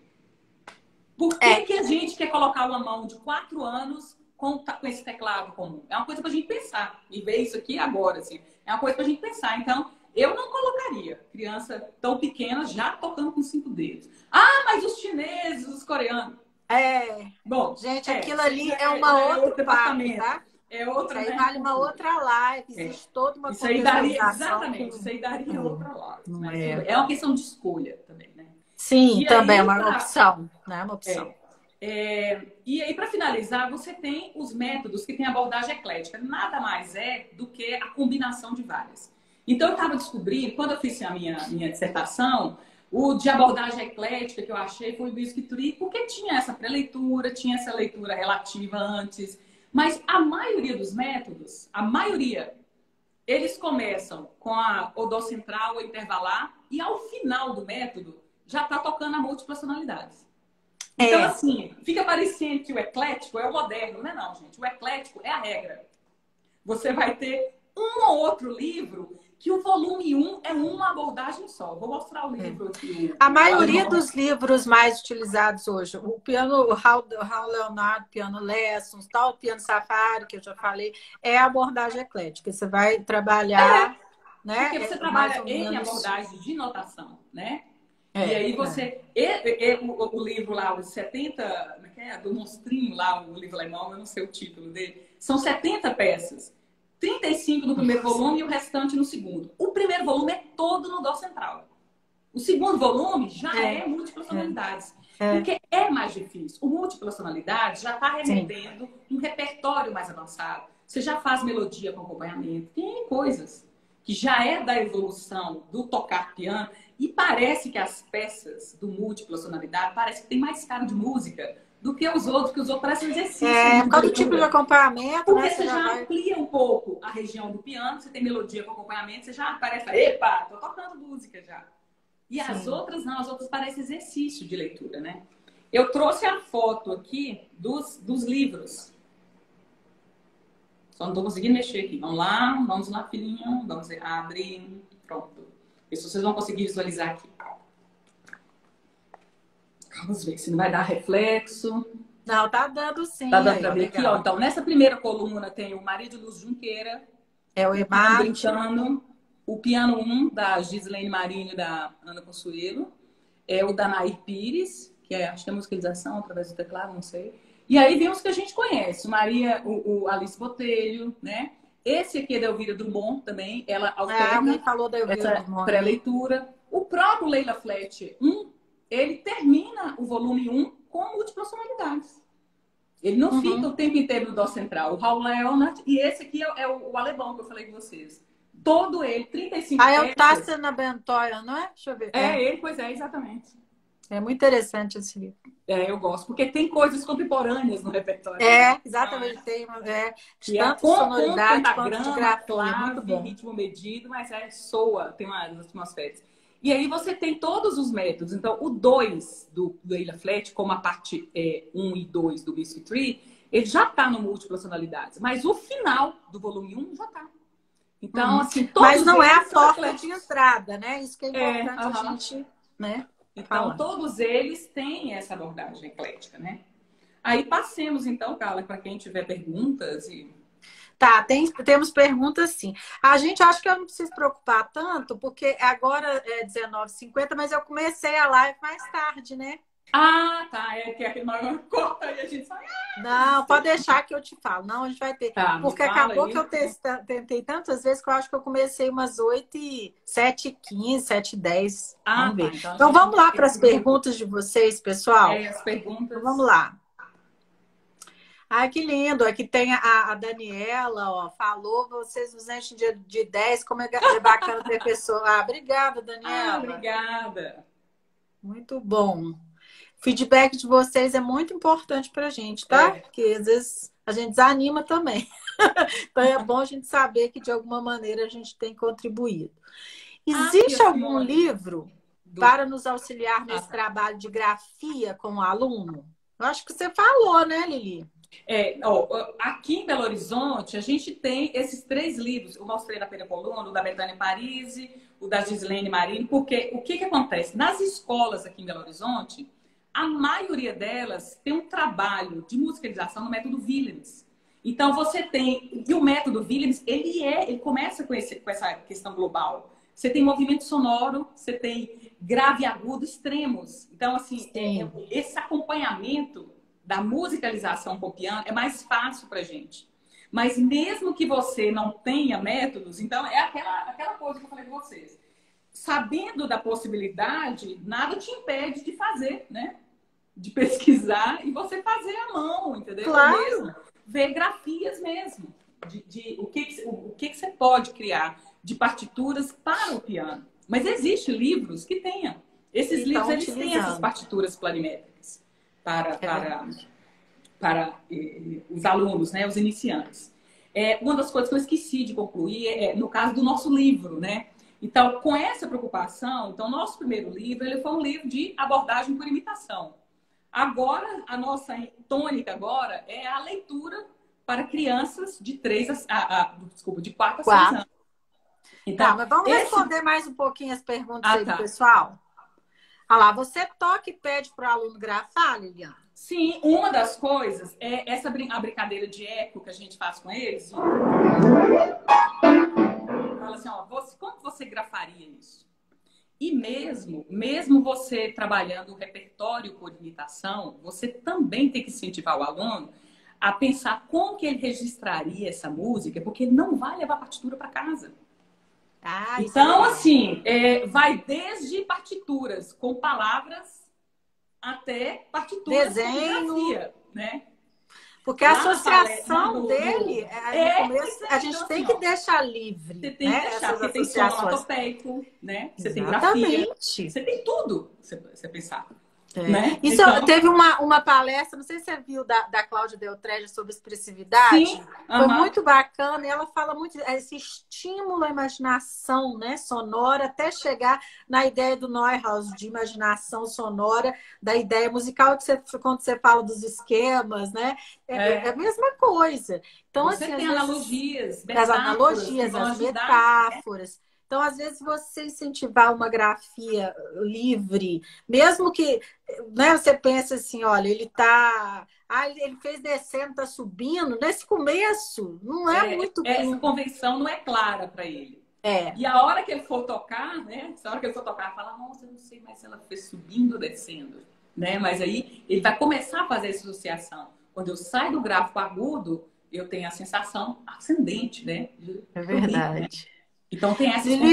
Por que a gente quer colocar uma mão de 4 anos com esse teclado comum? É uma coisa para a gente pensar. E ver isso aqui agora, assim. É uma coisa para a gente pensar. Então, eu não colocaria criança tão pequena já tocando com 5 dedos. Mas os chineses, os coreanos. Bom, gente, aquilo ali é uma outra papo, tá? É outra, aí vale uma outra live. Existe toda uma exatamente, isso aí daria outra live. É uma questão de escolha também, né? Sim, e também é uma opção, né? Uma opção. E aí, para finalizar, você tem os métodos que tem abordagem eclética. Nada mais do que a combinação de várias. Então, eu estava descobrindo, quando eu fiz a minha dissertação, o de abordagem eclética que eu achei foi o Biscuit, porque tinha essa pré-leitura, tinha essa leitura relativa antes. Mas a maioria dos métodos, eles começam com o dó central, o intervalar, e ao final do método já está tocando a múltiplas tonalidades. Então, assim, fica parecendo que o eclético é o moderno. Não é não, gente. O eclético é a regra. Você vai ter um ou outro livro que o volume 1 é uma abordagem só. Vou mostrar o livro aqui. A maioria dos livros mais utilizados hoje, o Raul Leonard, piano Lessons, o piano Safari, que eu já falei, é a abordagem eclética. Você vai trabalhar... né? Porque você trabalha em abordagem de notação, né? E aí você... O livro lá, os 70... do monstrinho lá, o livro alemão, eu não sei o título dele. São 70 peças. 35 no primeiro volume e o restante no segundo. O primeiro volume é todo no dó central. O segundo volume já é múltiplas tonalidades. Porque é mais difícil. O múltiplas tonalidades já está remetendo um repertório mais avançado. Você já faz melodia com acompanhamento. Tem coisas que já é da evolução do tocar piano. E parece que as peças do múltiplas tonalidades parece que tem mais cara de música do que os outros parecem exercício. Por causa do tipo de acompanhamento, porque você já amplia um pouco a região do piano, você tem melodia com acompanhamento, você já parece, epa, tô tocando música já. E as outras não, as outras parecem exercício de leitura, né? Eu trouxe a foto aqui dos livros. Só não tô conseguindo mexer aqui. Vamos lá, filhinho. Vamos abrir. Pronto. Isso vocês vão conseguir visualizar aqui. Vamos ver se não vai dar reflexo. Não, tá dando sim. Tá dando pra ver aqui, ó. Então, nessa primeira coluna tem o Maria de Luz Junqueira. É o Emar. Brincando. O piano 1, da Gislaine Marinho e da Ana Consuelo. É o da Nair Pires, que acho que é musicalização através do teclado, não sei. E aí vem os que a gente conhece. O Alice Botelho, né? Esse aqui é da Elvira Drummond também. Ela alterna alguém falou da Elvira Drummond, pré-leitura. O próprio Leila Fletcher 1, ele termina o volume 1 tonalidades. Ele não fica o tempo inteiro no dó central. O Raul Leonard, e esse aqui é o alemão que eu falei com vocês. Todo ele, 35 é o Tassina Bentoya, não é? Deixa eu ver. Ele, pois é, exatamente. É muito interessante esse livro. Eu gosto, porque tem coisas contemporâneas no repertório. Exatamente. Tem tanto sonoridade quanto de grafia. Clave, muito bom. Ritmo medido, mas soa, tem umas atmosferas. E aí você tem todos os métodos. Então, o 2 do Leila Flat, como a parte 1 e 2 do Mystery Tree, ele já está no múltiplas tonalidades. Mas o final do volume 1 já está. Então, assim, todos mas não é a porta ecléticos. De entrada, né? Isso que é importante a gente, né? Então, todos eles têm essa abordagem eclética, né? Aí passemos, então, Carla, para quem tiver perguntas e... Tá, temos perguntas sim. A gente acha que eu não preciso preocupar tanto, porque agora é 19h50, mas eu comecei a live mais tarde, né? Ah, tá. Que aquele maior corta e a gente sai. Não, pode deixar que eu te falo. Não, a gente vai ter. Tá, porque acabou que eu tentei tantas vezes que eu acho que eu comecei umas 7h15, 7h10. Vamos ver. Tá, então vamos lá para as perguntas de vocês, pessoal. As perguntas. Então, vamos lá. Ai, que lindo. Aqui tem a Daniela, ó, falou, vocês nos enchem de 10, como é bacana ter pessoa. Obrigada, Daniela. Obrigada. Muito bom. Feedback de vocês é muito importante pra gente, tá? Porque às vezes a gente desanima também. Então é bom a gente saber que de alguma maneira a gente tem contribuído. Existe algum livro para nos auxiliar nesse trabalho de grafia com o aluno? Eu acho que você falou, né, Lili? Aqui em Belo Horizonte, a gente tem esses 3 livros. Eu mostrei na primeira coluna, o da Betânia Parisi, o da Gislene Marini, porque o que acontece? Nas escolas aqui em Belo Horizonte, a maioria delas tem um trabalho de musicalização no método Willems. Então, você tem... E o método Willems, ele começa com essa questão global. Você tem movimento sonoro, você tem grave e agudo extremos. Então, assim, esse acompanhamento da musicalização com piano é mais fácil pra gente. Mas mesmo que você não tenha métodos, então é aquela coisa que eu falei com vocês. Sabendo da possibilidade, nada te impede de fazer, né? De pesquisar e você fazer à mão, entendeu? Claro. Mesmo, ver grafias mesmo. O que você pode criar de partituras para o piano. Mas existem livros que tenham. Esses livros, eles têm essas partituras planimétricas para os alunos, né? Os iniciantes. Uma das coisas que eu esqueci de concluir é no caso do nosso livro, né? Então, com essa preocupação, então, nosso primeiro livro, ele foi um livro de abordagem por imitação. Agora, a nossa tônica agora é a leitura para crianças de 4 a 6 anos. Então, mas vamos responder mais um pouquinho as perguntas aí do pessoal? Olha lá, você toca e pede para o aluno grafar, Liliana? Sim, uma das coisas é a brincadeira de eco que a gente faz com eles. Fala assim, como você grafaria isso? E mesmo você trabalhando o repertório por imitação, você também tem que incentivar o aluno a pensar como que ele registraria essa música, porque ele não vai levar a partitura para casa. Então, assim, vai desde partituras com palavras até partituras desenho, com grafia, né? Porque a associação dele, a gente tem que deixar livre. Você tem que deixar, porque tem som onomatopeico, né? Você tem grafia, você tem tudo, você pensar. Né? Isso então... teve uma palestra, não sei se você viu, da Cláudia Deltreja sobre expressividade. Sim. Foi muito bacana e ela fala muito esse estímulo à imaginação, né, sonora, até chegar na ideia do Neuhaus de imaginação sonora, da ideia musical que quando você fala dos esquemas, né? É a mesma coisa. Então, você assim, tem analogias, as metáforas. Então, às vezes, você incentivar uma grafia livre, mesmo que, né, você pense assim, olha, ele fez descendo, tá subindo, nesse começo, não é muito... Essa convenção não é clara para ele. E a hora que ele for tocar, né, a hora que ele for tocar, fala, nossa, eu não sei mais se ela fez subindo ou descendo, né? Mas aí ele vai começar a fazer essa associação. Quando eu saio do gráfico agudo, eu tenho a sensação ascendente, né? É verdade. Então tem essa Lili,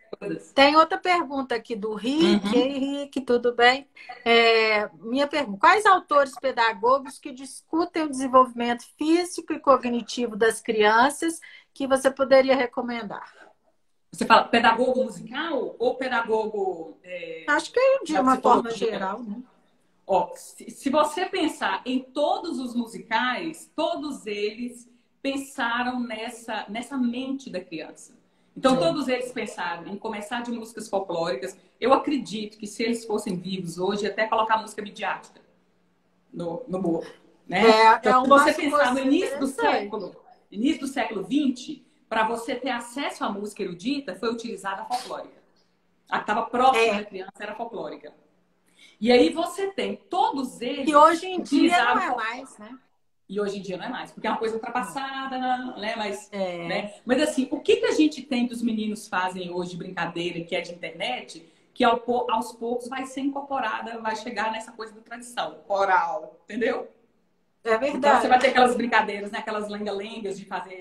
coisas. Tem outra pergunta aqui do Rick. Ei, Rick, tudo bem? Minha pergunta: quais autores pedagogos que discutem o desenvolvimento físico e cognitivo das crianças que você poderia recomendar? Você fala pedagogo musical ou pedagogo Acho que de da uma forma psicologia? geral, né? Ó, se você pensar em todos os musicais, todos eles pensaram nessa mente da criança. Então, todos eles pensaram em começar de músicas folclóricas. Eu acredito que se eles fossem vivos hoje, até colocar música midiática no bolo, né? Então, se você pensar no início do século XX, para você ter acesso à música erudita, foi utilizada a folclórica. A que estava próxima da criança era a folclórica. E aí você tem todos eles... E hoje em dia não é mais, né? E hoje em dia não é mais, porque é uma coisa ultrapassada, né? Mas assim, o que a gente tem que os meninos fazem hoje de brincadeira, que é de internet, que aos poucos vai ser incorporada, vai chegar nessa coisa da tradição oral, entendeu? É verdade. Então você vai ter aquelas brincadeiras, né? Aquelas lenga-lengas de fazer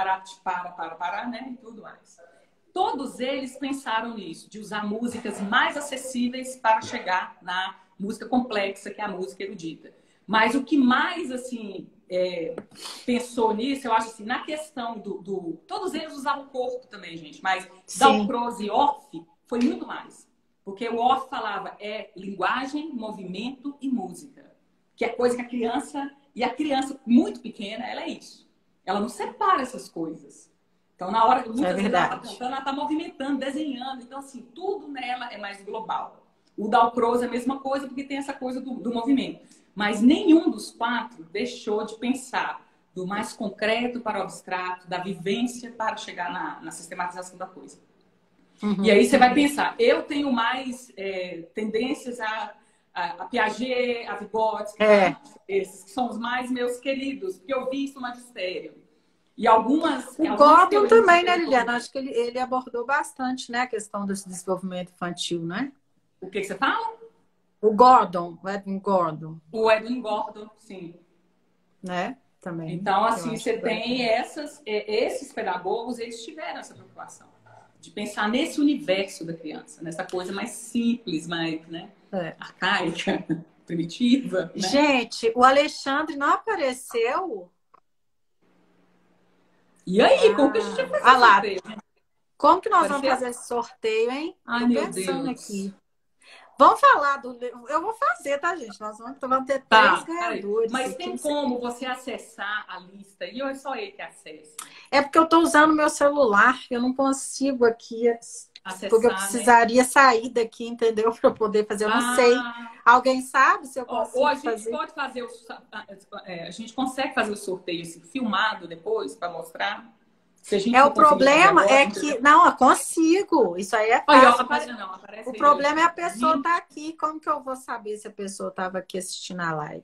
parar, né? E tudo mais. Todos eles pensaram nisso, de usar músicas mais acessíveis para chegar na música complexa, que é a música erudita. Mas o que mais, assim, pensou nisso, eu acho assim, na questão todos eles usavam o corpo também, gente, mas dar o prose e off foi muito mais. Porque o off falava linguagem, movimento e música. Que é coisa que a criança muito pequena, ela é isso. Ela não separa essas coisas. Então, na hora, muitas vezes ela está cantando, ela está movimentando, desenhando. Então, assim, tudo nela é mais global. O Dalcroze é a mesma coisa, porque tem essa coisa do movimento. Mas nenhum dos quatro deixou de pensar do mais concreto para o abstrato, da vivência para chegar na sistematização da coisa. E aí você vai pensar, eu tenho mais tendências a Piaget, a Vygotsky, esses que são os mais meus queridos, porque eu vi isso no magistério. E algumas... O Gordon também, né, Liliana? Acho que ele abordou bastante, né, a questão desse desenvolvimento infantil, né? O que você fala? O Gordon, o Edwin Gordon. O Edwin Gordon, sim. Né? Também. Então, assim, você tem esses pedagogos, eles tiveram essa preocupação de pensar nesse universo da criança, nessa coisa mais simples, mais, né, arcaica, primitiva. Né? Gente, o Alexandre não apareceu? E aí, como que a gente vai fazer esse sorteio? Como que nós vamos fazer esse sorteio, hein? Ai, tô pensando aqui. Vamos falar do... Eu vou fazer, tá, gente? Nós vamos ter 3 ganhadores. Mas tem como você acessar a lista e ou é só ele que acessa? É porque eu tô usando meu celular. Eu não consigo aqui acessar, porque eu precisaria sair daqui, entendeu? Para eu poder fazer. Eu não sei. Alguém sabe se eu consigo fazer? Pode fazer a gente consegue fazer o sorteio assim, filmado depois para mostrar? O problema é que... Não, eu consigo. Isso aí é fácil. O problema é a pessoa estar aqui. Como que eu vou saber se a pessoa estava aqui assistindo a live?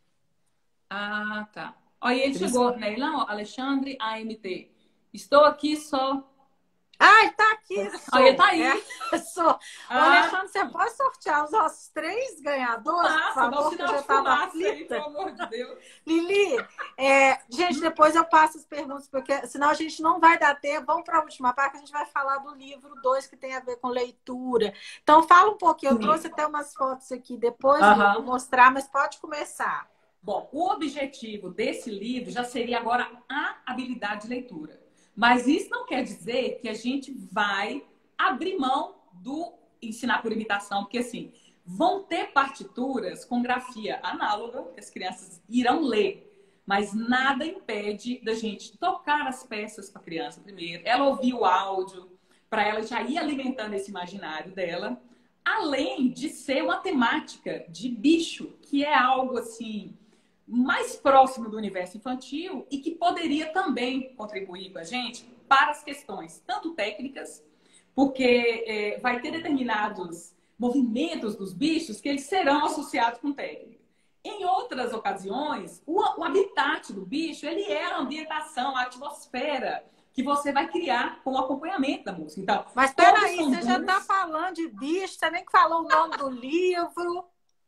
Ah, tá. Olha, ele chegou, né? Alexandre AMT. Estou aqui só... Ah, ele tá aqui. Ele tá aí. Alexandre, você pode sortear os nossos 3 ganhadores? Por favor, que eu já tava aflita. Pelo amor de Deus. Lili, gente, depois eu passo as perguntas, porque senão a gente não vai dar tempo. Vamos para a última parte, a gente vai falar do livro 2, que tem a ver com leitura. Então, fala um pouquinho. Eu trouxe até umas fotos aqui depois, eu vou mostrar, mas pode começar. Bom, o objetivo desse livro já seria agora a habilidade de leitura. Mas isso não quer dizer que a gente vai abrir mão do ensinar por imitação, porque assim, vão ter partituras com grafia análoga, que as crianças irão ler, mas nada impede da gente tocar as peças para a criança primeiro, ela ouvir o áudio, para ela já ir alimentando esse imaginário dela, além de ser uma temática de bicho, que é algo assim... mais próximo do universo infantil e que poderia também contribuir com a gente para as questões, tanto técnicas, porque vai ter determinados movimentos dos bichos que eles serão associados com técnica. Em outras ocasiões, o habitat do bicho, ele é a ambientação, a atmosfera que você vai criar com o acompanhamento da música. Então, mas peraí, você já está falando de bicho, você nem falou o nome do livro.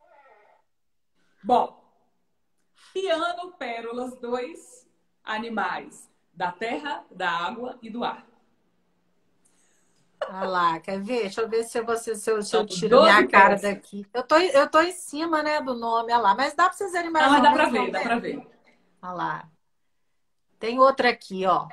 Bom, Piano Pérolas 2, Animais da Terra, da Água e do Ar. Olha lá, quer ver? Deixa eu ver se eu tiro 12 minha cara peças. daqui. Eu tô em cima, né, do nome, olha lá. Mas dá para vocês verem Ah, mais mas ou dá pra menos, ver, não dá pra tem? ver. Olha lá. Tem outra aqui, ó.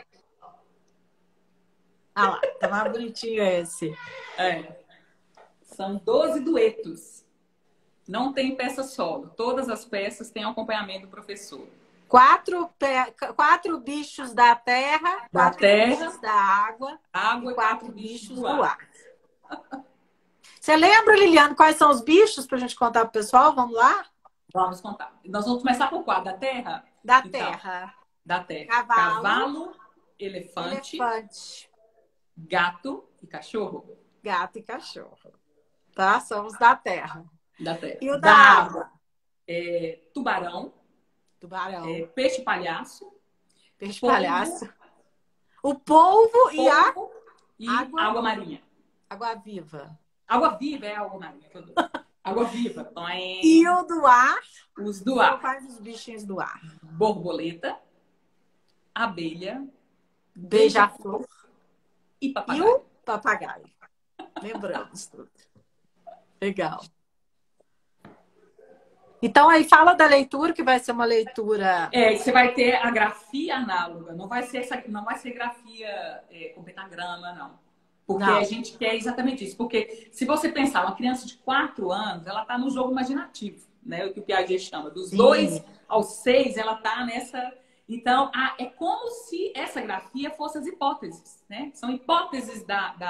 Olha lá, tá mais bonitinho esse. É. São 12 duetos. Não tem peça solo. Todas as peças têm acompanhamento do professor. Quatro bichos da terra, Da quatro terra, bichos da água e água e quatro 4 bichos bichos do do ar. ar. Você lembra, Liliane, quais são os bichos para a gente contar pro pessoal? Vamos lá? Vamos contar. Nós vamos começar por qual? Da terra? Da Então, terra. da terra. Cavalo, Cavalo, elefante, elefante, gato e cachorro. gato e cachorro. Tá? São os da terra. Da terra. E o da Da água? água, tubarão, Tubarão, peixe palhaço, peixe polvo, palhaço. O polvo e a polvo e água, água marinha. água viva. Água viva é água marinha. Água viva. E o do ar? Os do São ar. quais os bichinhos do ar? Borboleta, abelha, Beija-flor e e papagaio. o papagaio. Lembramos tudo. Legal. Então, aí fala da leitura, que vai ser uma leitura... Você vai ter a grafia análoga. Não vai ser grafia com pentagrama, não. Porque Não. a gente quer exatamente isso. Porque se você pensar, uma criança de 4 anos, ela está no jogo imaginativo, né? O que o Piaget chama. Dos 2 aos 6, ela está nessa... Então, é como se essa grafia fosse as hipóteses, né? São hipóteses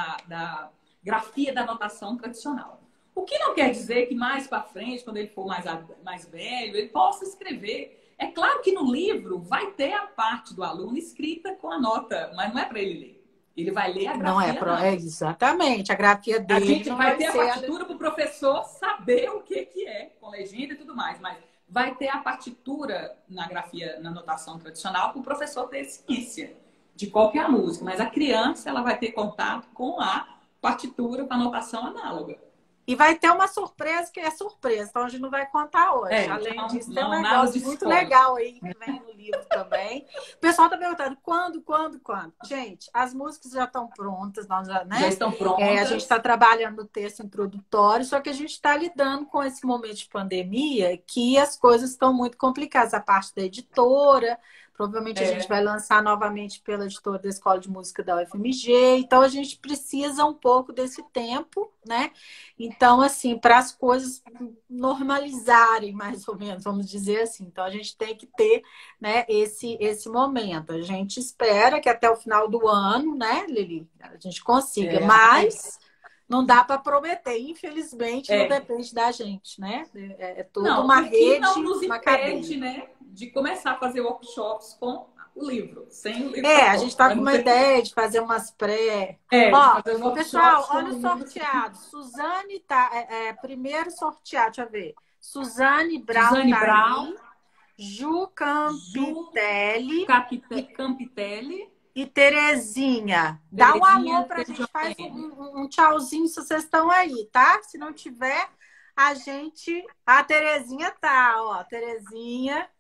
da grafia da notação tradicional. O que não quer dizer que mais para frente, quando ele for mais velho, ele possa escrever. É claro que no livro vai ter a parte do aluno escrita com a nota, mas não é para ele ler. Ele vai ler a grafia. Não é exatamente. A grafia dele. A gente vai ter a ser partitura para o professor saber o que é, com legenda e tudo mais, mas vai ter a partitura na grafia, na notação tradicional, para o professor ter ciência de qual que é a música. Mas a criança, ela vai ter contato com a partitura para notação análoga. E vai ter uma surpresa que é surpresa, então a gente não vai contar hoje. Além disso, tem um negócio muito legal aí que vem no livro também. O pessoal está perguntando quando? Gente, as músicas já estão prontas, nós já, né? Já estão prontas. A gente está trabalhando no texto introdutório, só que a gente está lidando com esse momento de pandemia que as coisas estão muito complicadas. A parte da editora, provavelmente a gente vai lançar novamente pela editora da Escola de Música da UFMG. Então, a gente precisa um pouco desse tempo, né? Então, assim, para as coisas normalizarem, mais ou menos, vamos dizer assim. Então, a gente tem que ter, né, esse momento. A gente espera que até o final do ano, né, Lili, a gente consiga. Mas não dá para prometer. Infelizmente, não depende da gente, né? É toda uma rede, não nos uma impede, cadeia. né, de começar a fazer workshops com o livro, sem o livro. A gente está com uma ideia de fazer umas pré. Ó, pessoal, olha o sorteado. Suzane tá. Primeiro sorteado, deixa eu ver. Suzane Brown, aí, Ju Campitelli. Campitelli. E Terezinha. Dá um alô pra gente, faz um tchauzinho se vocês estão aí, tá? Se não tiver, a gente. A Terezinha tá, ó. Terezinha.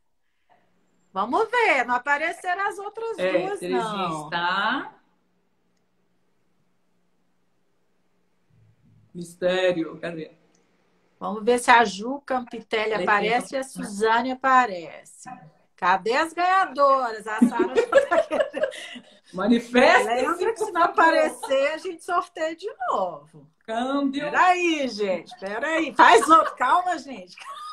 Vamos ver, não apareceram as outras duas, Terezinha não. Está. Mistério, cadê? Vamos ver se a Ju Campitelli aparece e a Suzane aparece. Cadê as ganhadoras? A Sara já tá querendo. Manifesta. Lembra que se não aparecer, a gente sorteia de novo. Câmbio. Peraí, gente, peraí. Faz outro, calma, gente.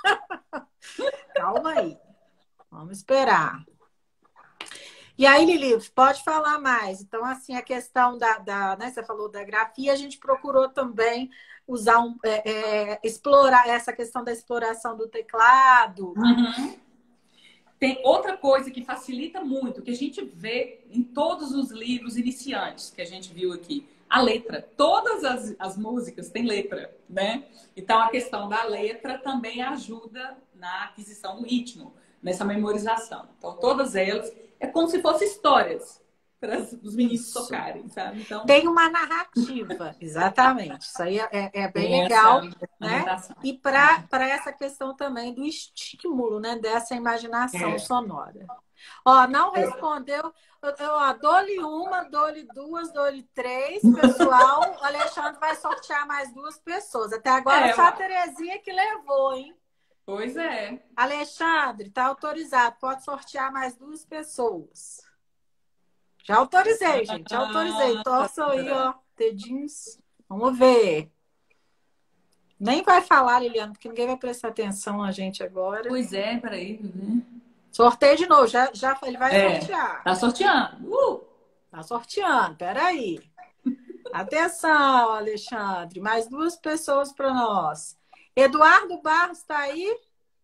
Calma aí. Vamos esperar. E aí, Lili, pode falar mais. Então, assim, a questão né, você falou da grafia, a gente procurou também usar explorar essa questão da exploração do teclado. Tem outra coisa que facilita muito, que a gente vê em todos os livros iniciantes que a gente viu aqui. A letra. Todas as músicas têm letra, né? Então, a questão da letra também ajuda na aquisição do ritmo, nessa memorização. Então, todas elas é como se fossem histórias para os meninos tocarem, sabe? Então, tem uma narrativa, exatamente. Isso aí é bem legal, né? E para essa questão também do estímulo, né? Dessa imaginação sonora. Ó, não respondeu. Dou-lhe uma, dou-lhe duas, dou-lhe três. Pessoal, o Alexandre vai sortear mais duas pessoas. Até agora só a Terezinha que levou, hein? Pois é. Alexandre, tá autorizado. Pode sortear mais duas pessoas. Já autorizei, gente. Já autorizei. Torçam aí, ó. Dedinhos. Vamos ver. Nem vai falar, Liliana, porque ninguém vai prestar atenção a gente agora. Pois é, peraí. Sorteio de novo. Já, ele vai sortear. Tá sorteando. Tá sorteando. Peraí. Atenção, Alexandre. Mais duas pessoas para nós. Eduardo Barros tá aí?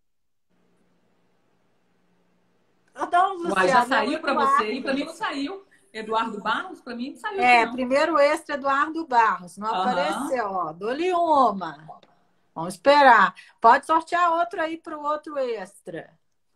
Então, Luciano, já saiu para você e para mim não saiu. Eduardo Barros, para mim não saiu. Primeiro extra, Eduardo Barros. Não apareceu, ó. Dou-lhe uma. Vamos esperar. Pode sortear outro aí para o outro extra.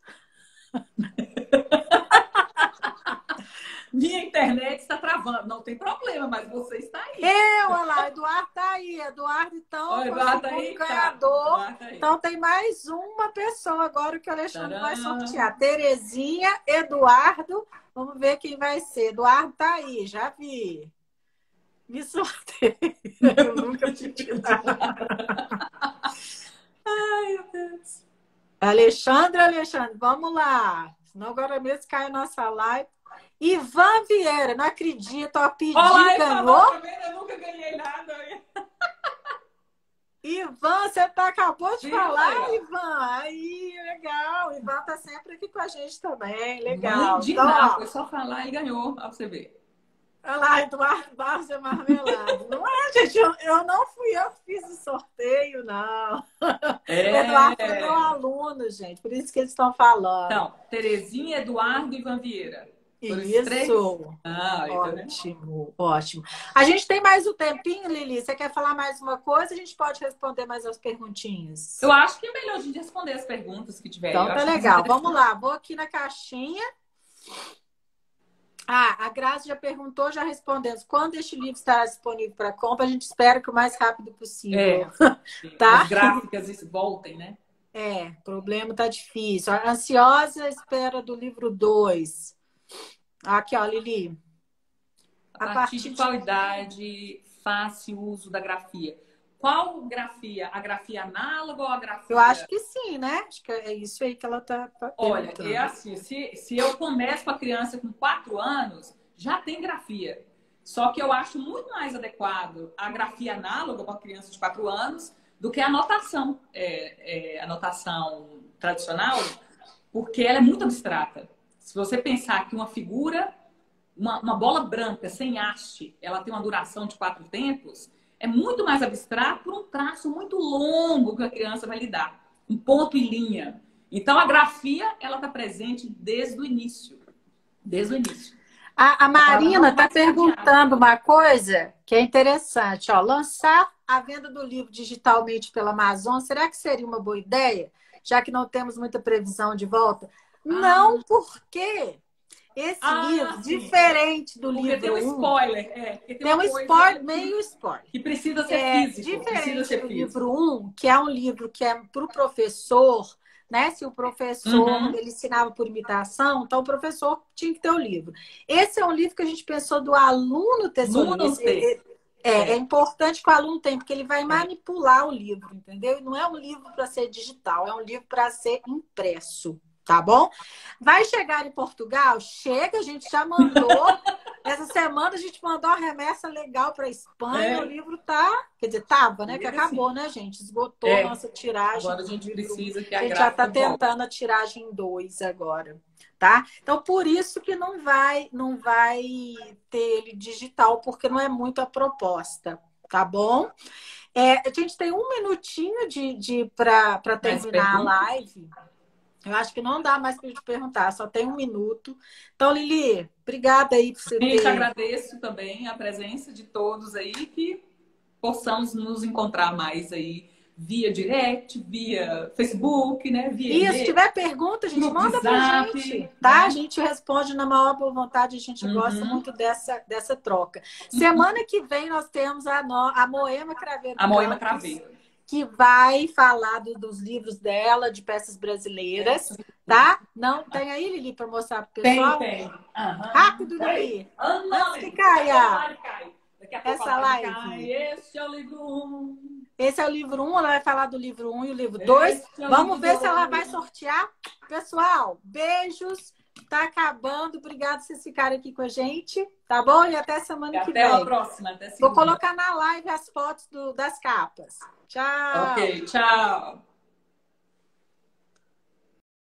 Minha internet está travando. Não tem problema, mas você está aí. Olha lá, Eduardo está aí. Eduardo, então, Eduardo tá aí, ganhador. Tá. Então, tem mais uma pessoa agora que o Alexandre vai sortear. Terezinha, Eduardo. Vamos ver quem vai ser. Eduardo está aí, já vi. Me sorteio. Eu nunca te tirado. Ai, meu Deus. Alexandre, vamos lá. Senão agora mesmo cai a nossa live. Ivan Vieira, não acredito. A pedir ganhou. Eu nunca ganhei nada. Ivan, você acabou de falar, Ivan. Aí, legal. Ivan tá sempre aqui com a gente também. Legal. Então, foi só falar e ganhou. Pra você ver. Olha lá, Eduardo Barros é marmelado. Não é, gente? Eu não fui eu que fiz o sorteio, não. O Eduardo foi meu aluno, gente. Por isso que eles estão falando. Então, Terezinha, Eduardo e Ivan Vieira. Isso. Ótimo, ótimo. A gente tem mais um tempinho, Lili. Você quer falar mais uma coisa? A gente pode responder mais as perguntinhas. Eu acho que é melhor a gente responder as perguntas que tiverem. Então tá legal. Vamos lá. Vou aqui na caixinha. A Grazi já perguntou, já respondemos. Quando este livro estará disponível para compra, a gente espera que o mais rápido possível. Tá? As gráficas voltem, né? O problema tá difícil. A ansiosa espera do livro 2. Aqui, ó, Lili. A partir de qual idade fácil uso da grafia? Qual grafia? A grafia análoga ou a grafia... Eu acho que sim, né? Acho que é isso aí que ela tá Olha, é assim, se eu começo com a criança com 4 anos, já tem grafia. Só que eu acho muito mais adequado a grafia análoga para a criança de 4 anos do que a anotação. A anotação tradicional, porque ela é muito abstrata. Se você pensar que uma figura, uma bola branca sem haste, ela tem uma duração de 4 tempos... É muito mais abstrato por um traço muito longo que a criança vai lidar. Um ponto e linha. Então, a grafia, ela está presente desde o início. Desde o início. A Marina está perguntando uma coisa que é interessante. Ó, lançar a venda do livro digitalmente pela Amazon, será que seria uma boa ideia? Já que não temos muita previsão de volta? Não, porque... Esse livro, diferente do livro 1... Tem um spoiler. Tem um spoiler, meio spoiler. Que precisa ser físico. Diferente do livro 1, que é um livro que é para o professor, né? Se o professor ele ensinava por imitação, então o professor tinha que ter o livro. Esse é um livro que a gente pensou do aluno ter seu livro. É importante que o aluno tenha, porque ele vai manipular o livro, entendeu? Não é um livro para ser digital, é um livro para ser impresso. Tá bom? Vai chegar em Portugal? Chega, a gente já mandou. Essa semana a gente mandou uma remessa legal para a Espanha. O livro tá... Quer dizer, tava, né? Que acabou, né, gente? Esgotou a nossa tiragem. Agora a gente precisa que a gente já tá tentando a tiragem em 2 agora. Tá? Então, por isso que não vai ter ele digital, porque não é muito a proposta. Tá bom? A gente tem 1 minutinho para terminar a live. Eu acho que não dá mais para eu te perguntar, só tem 1 minuto. Então, Lili, obrigada aí por você ter... Eu te agradeço também a presença de todos aí, que possamos nos encontrar mais aí via direct, via Facebook, né? Via se tiver pergunta, a gente manda pra gente, tá? Né? A gente responde na maior boa vontade, a gente gosta muito dessa troca. Semana que vem nós temos a Moema Craveiro. A Moema Craveiro. que vai falar dos livros dela, de peças brasileiras, tá? Não tem aí, Lili, para mostrar para o pessoal? Tem. Rápido, Lili. Antes que caia. Essa live. Esse é o livro 1. Esse é o livro 1, ela vai falar do livro 1 e o livro 2. Vamos ver se ela vai sortear. Pessoal, beijos. Tá acabando. Obrigada por vocês ficarem aqui com a gente. Tá bom? E até semana que vem. Até a próxima. Até Vou colocar na live as fotos das capas. Tchau. Ok, tchau.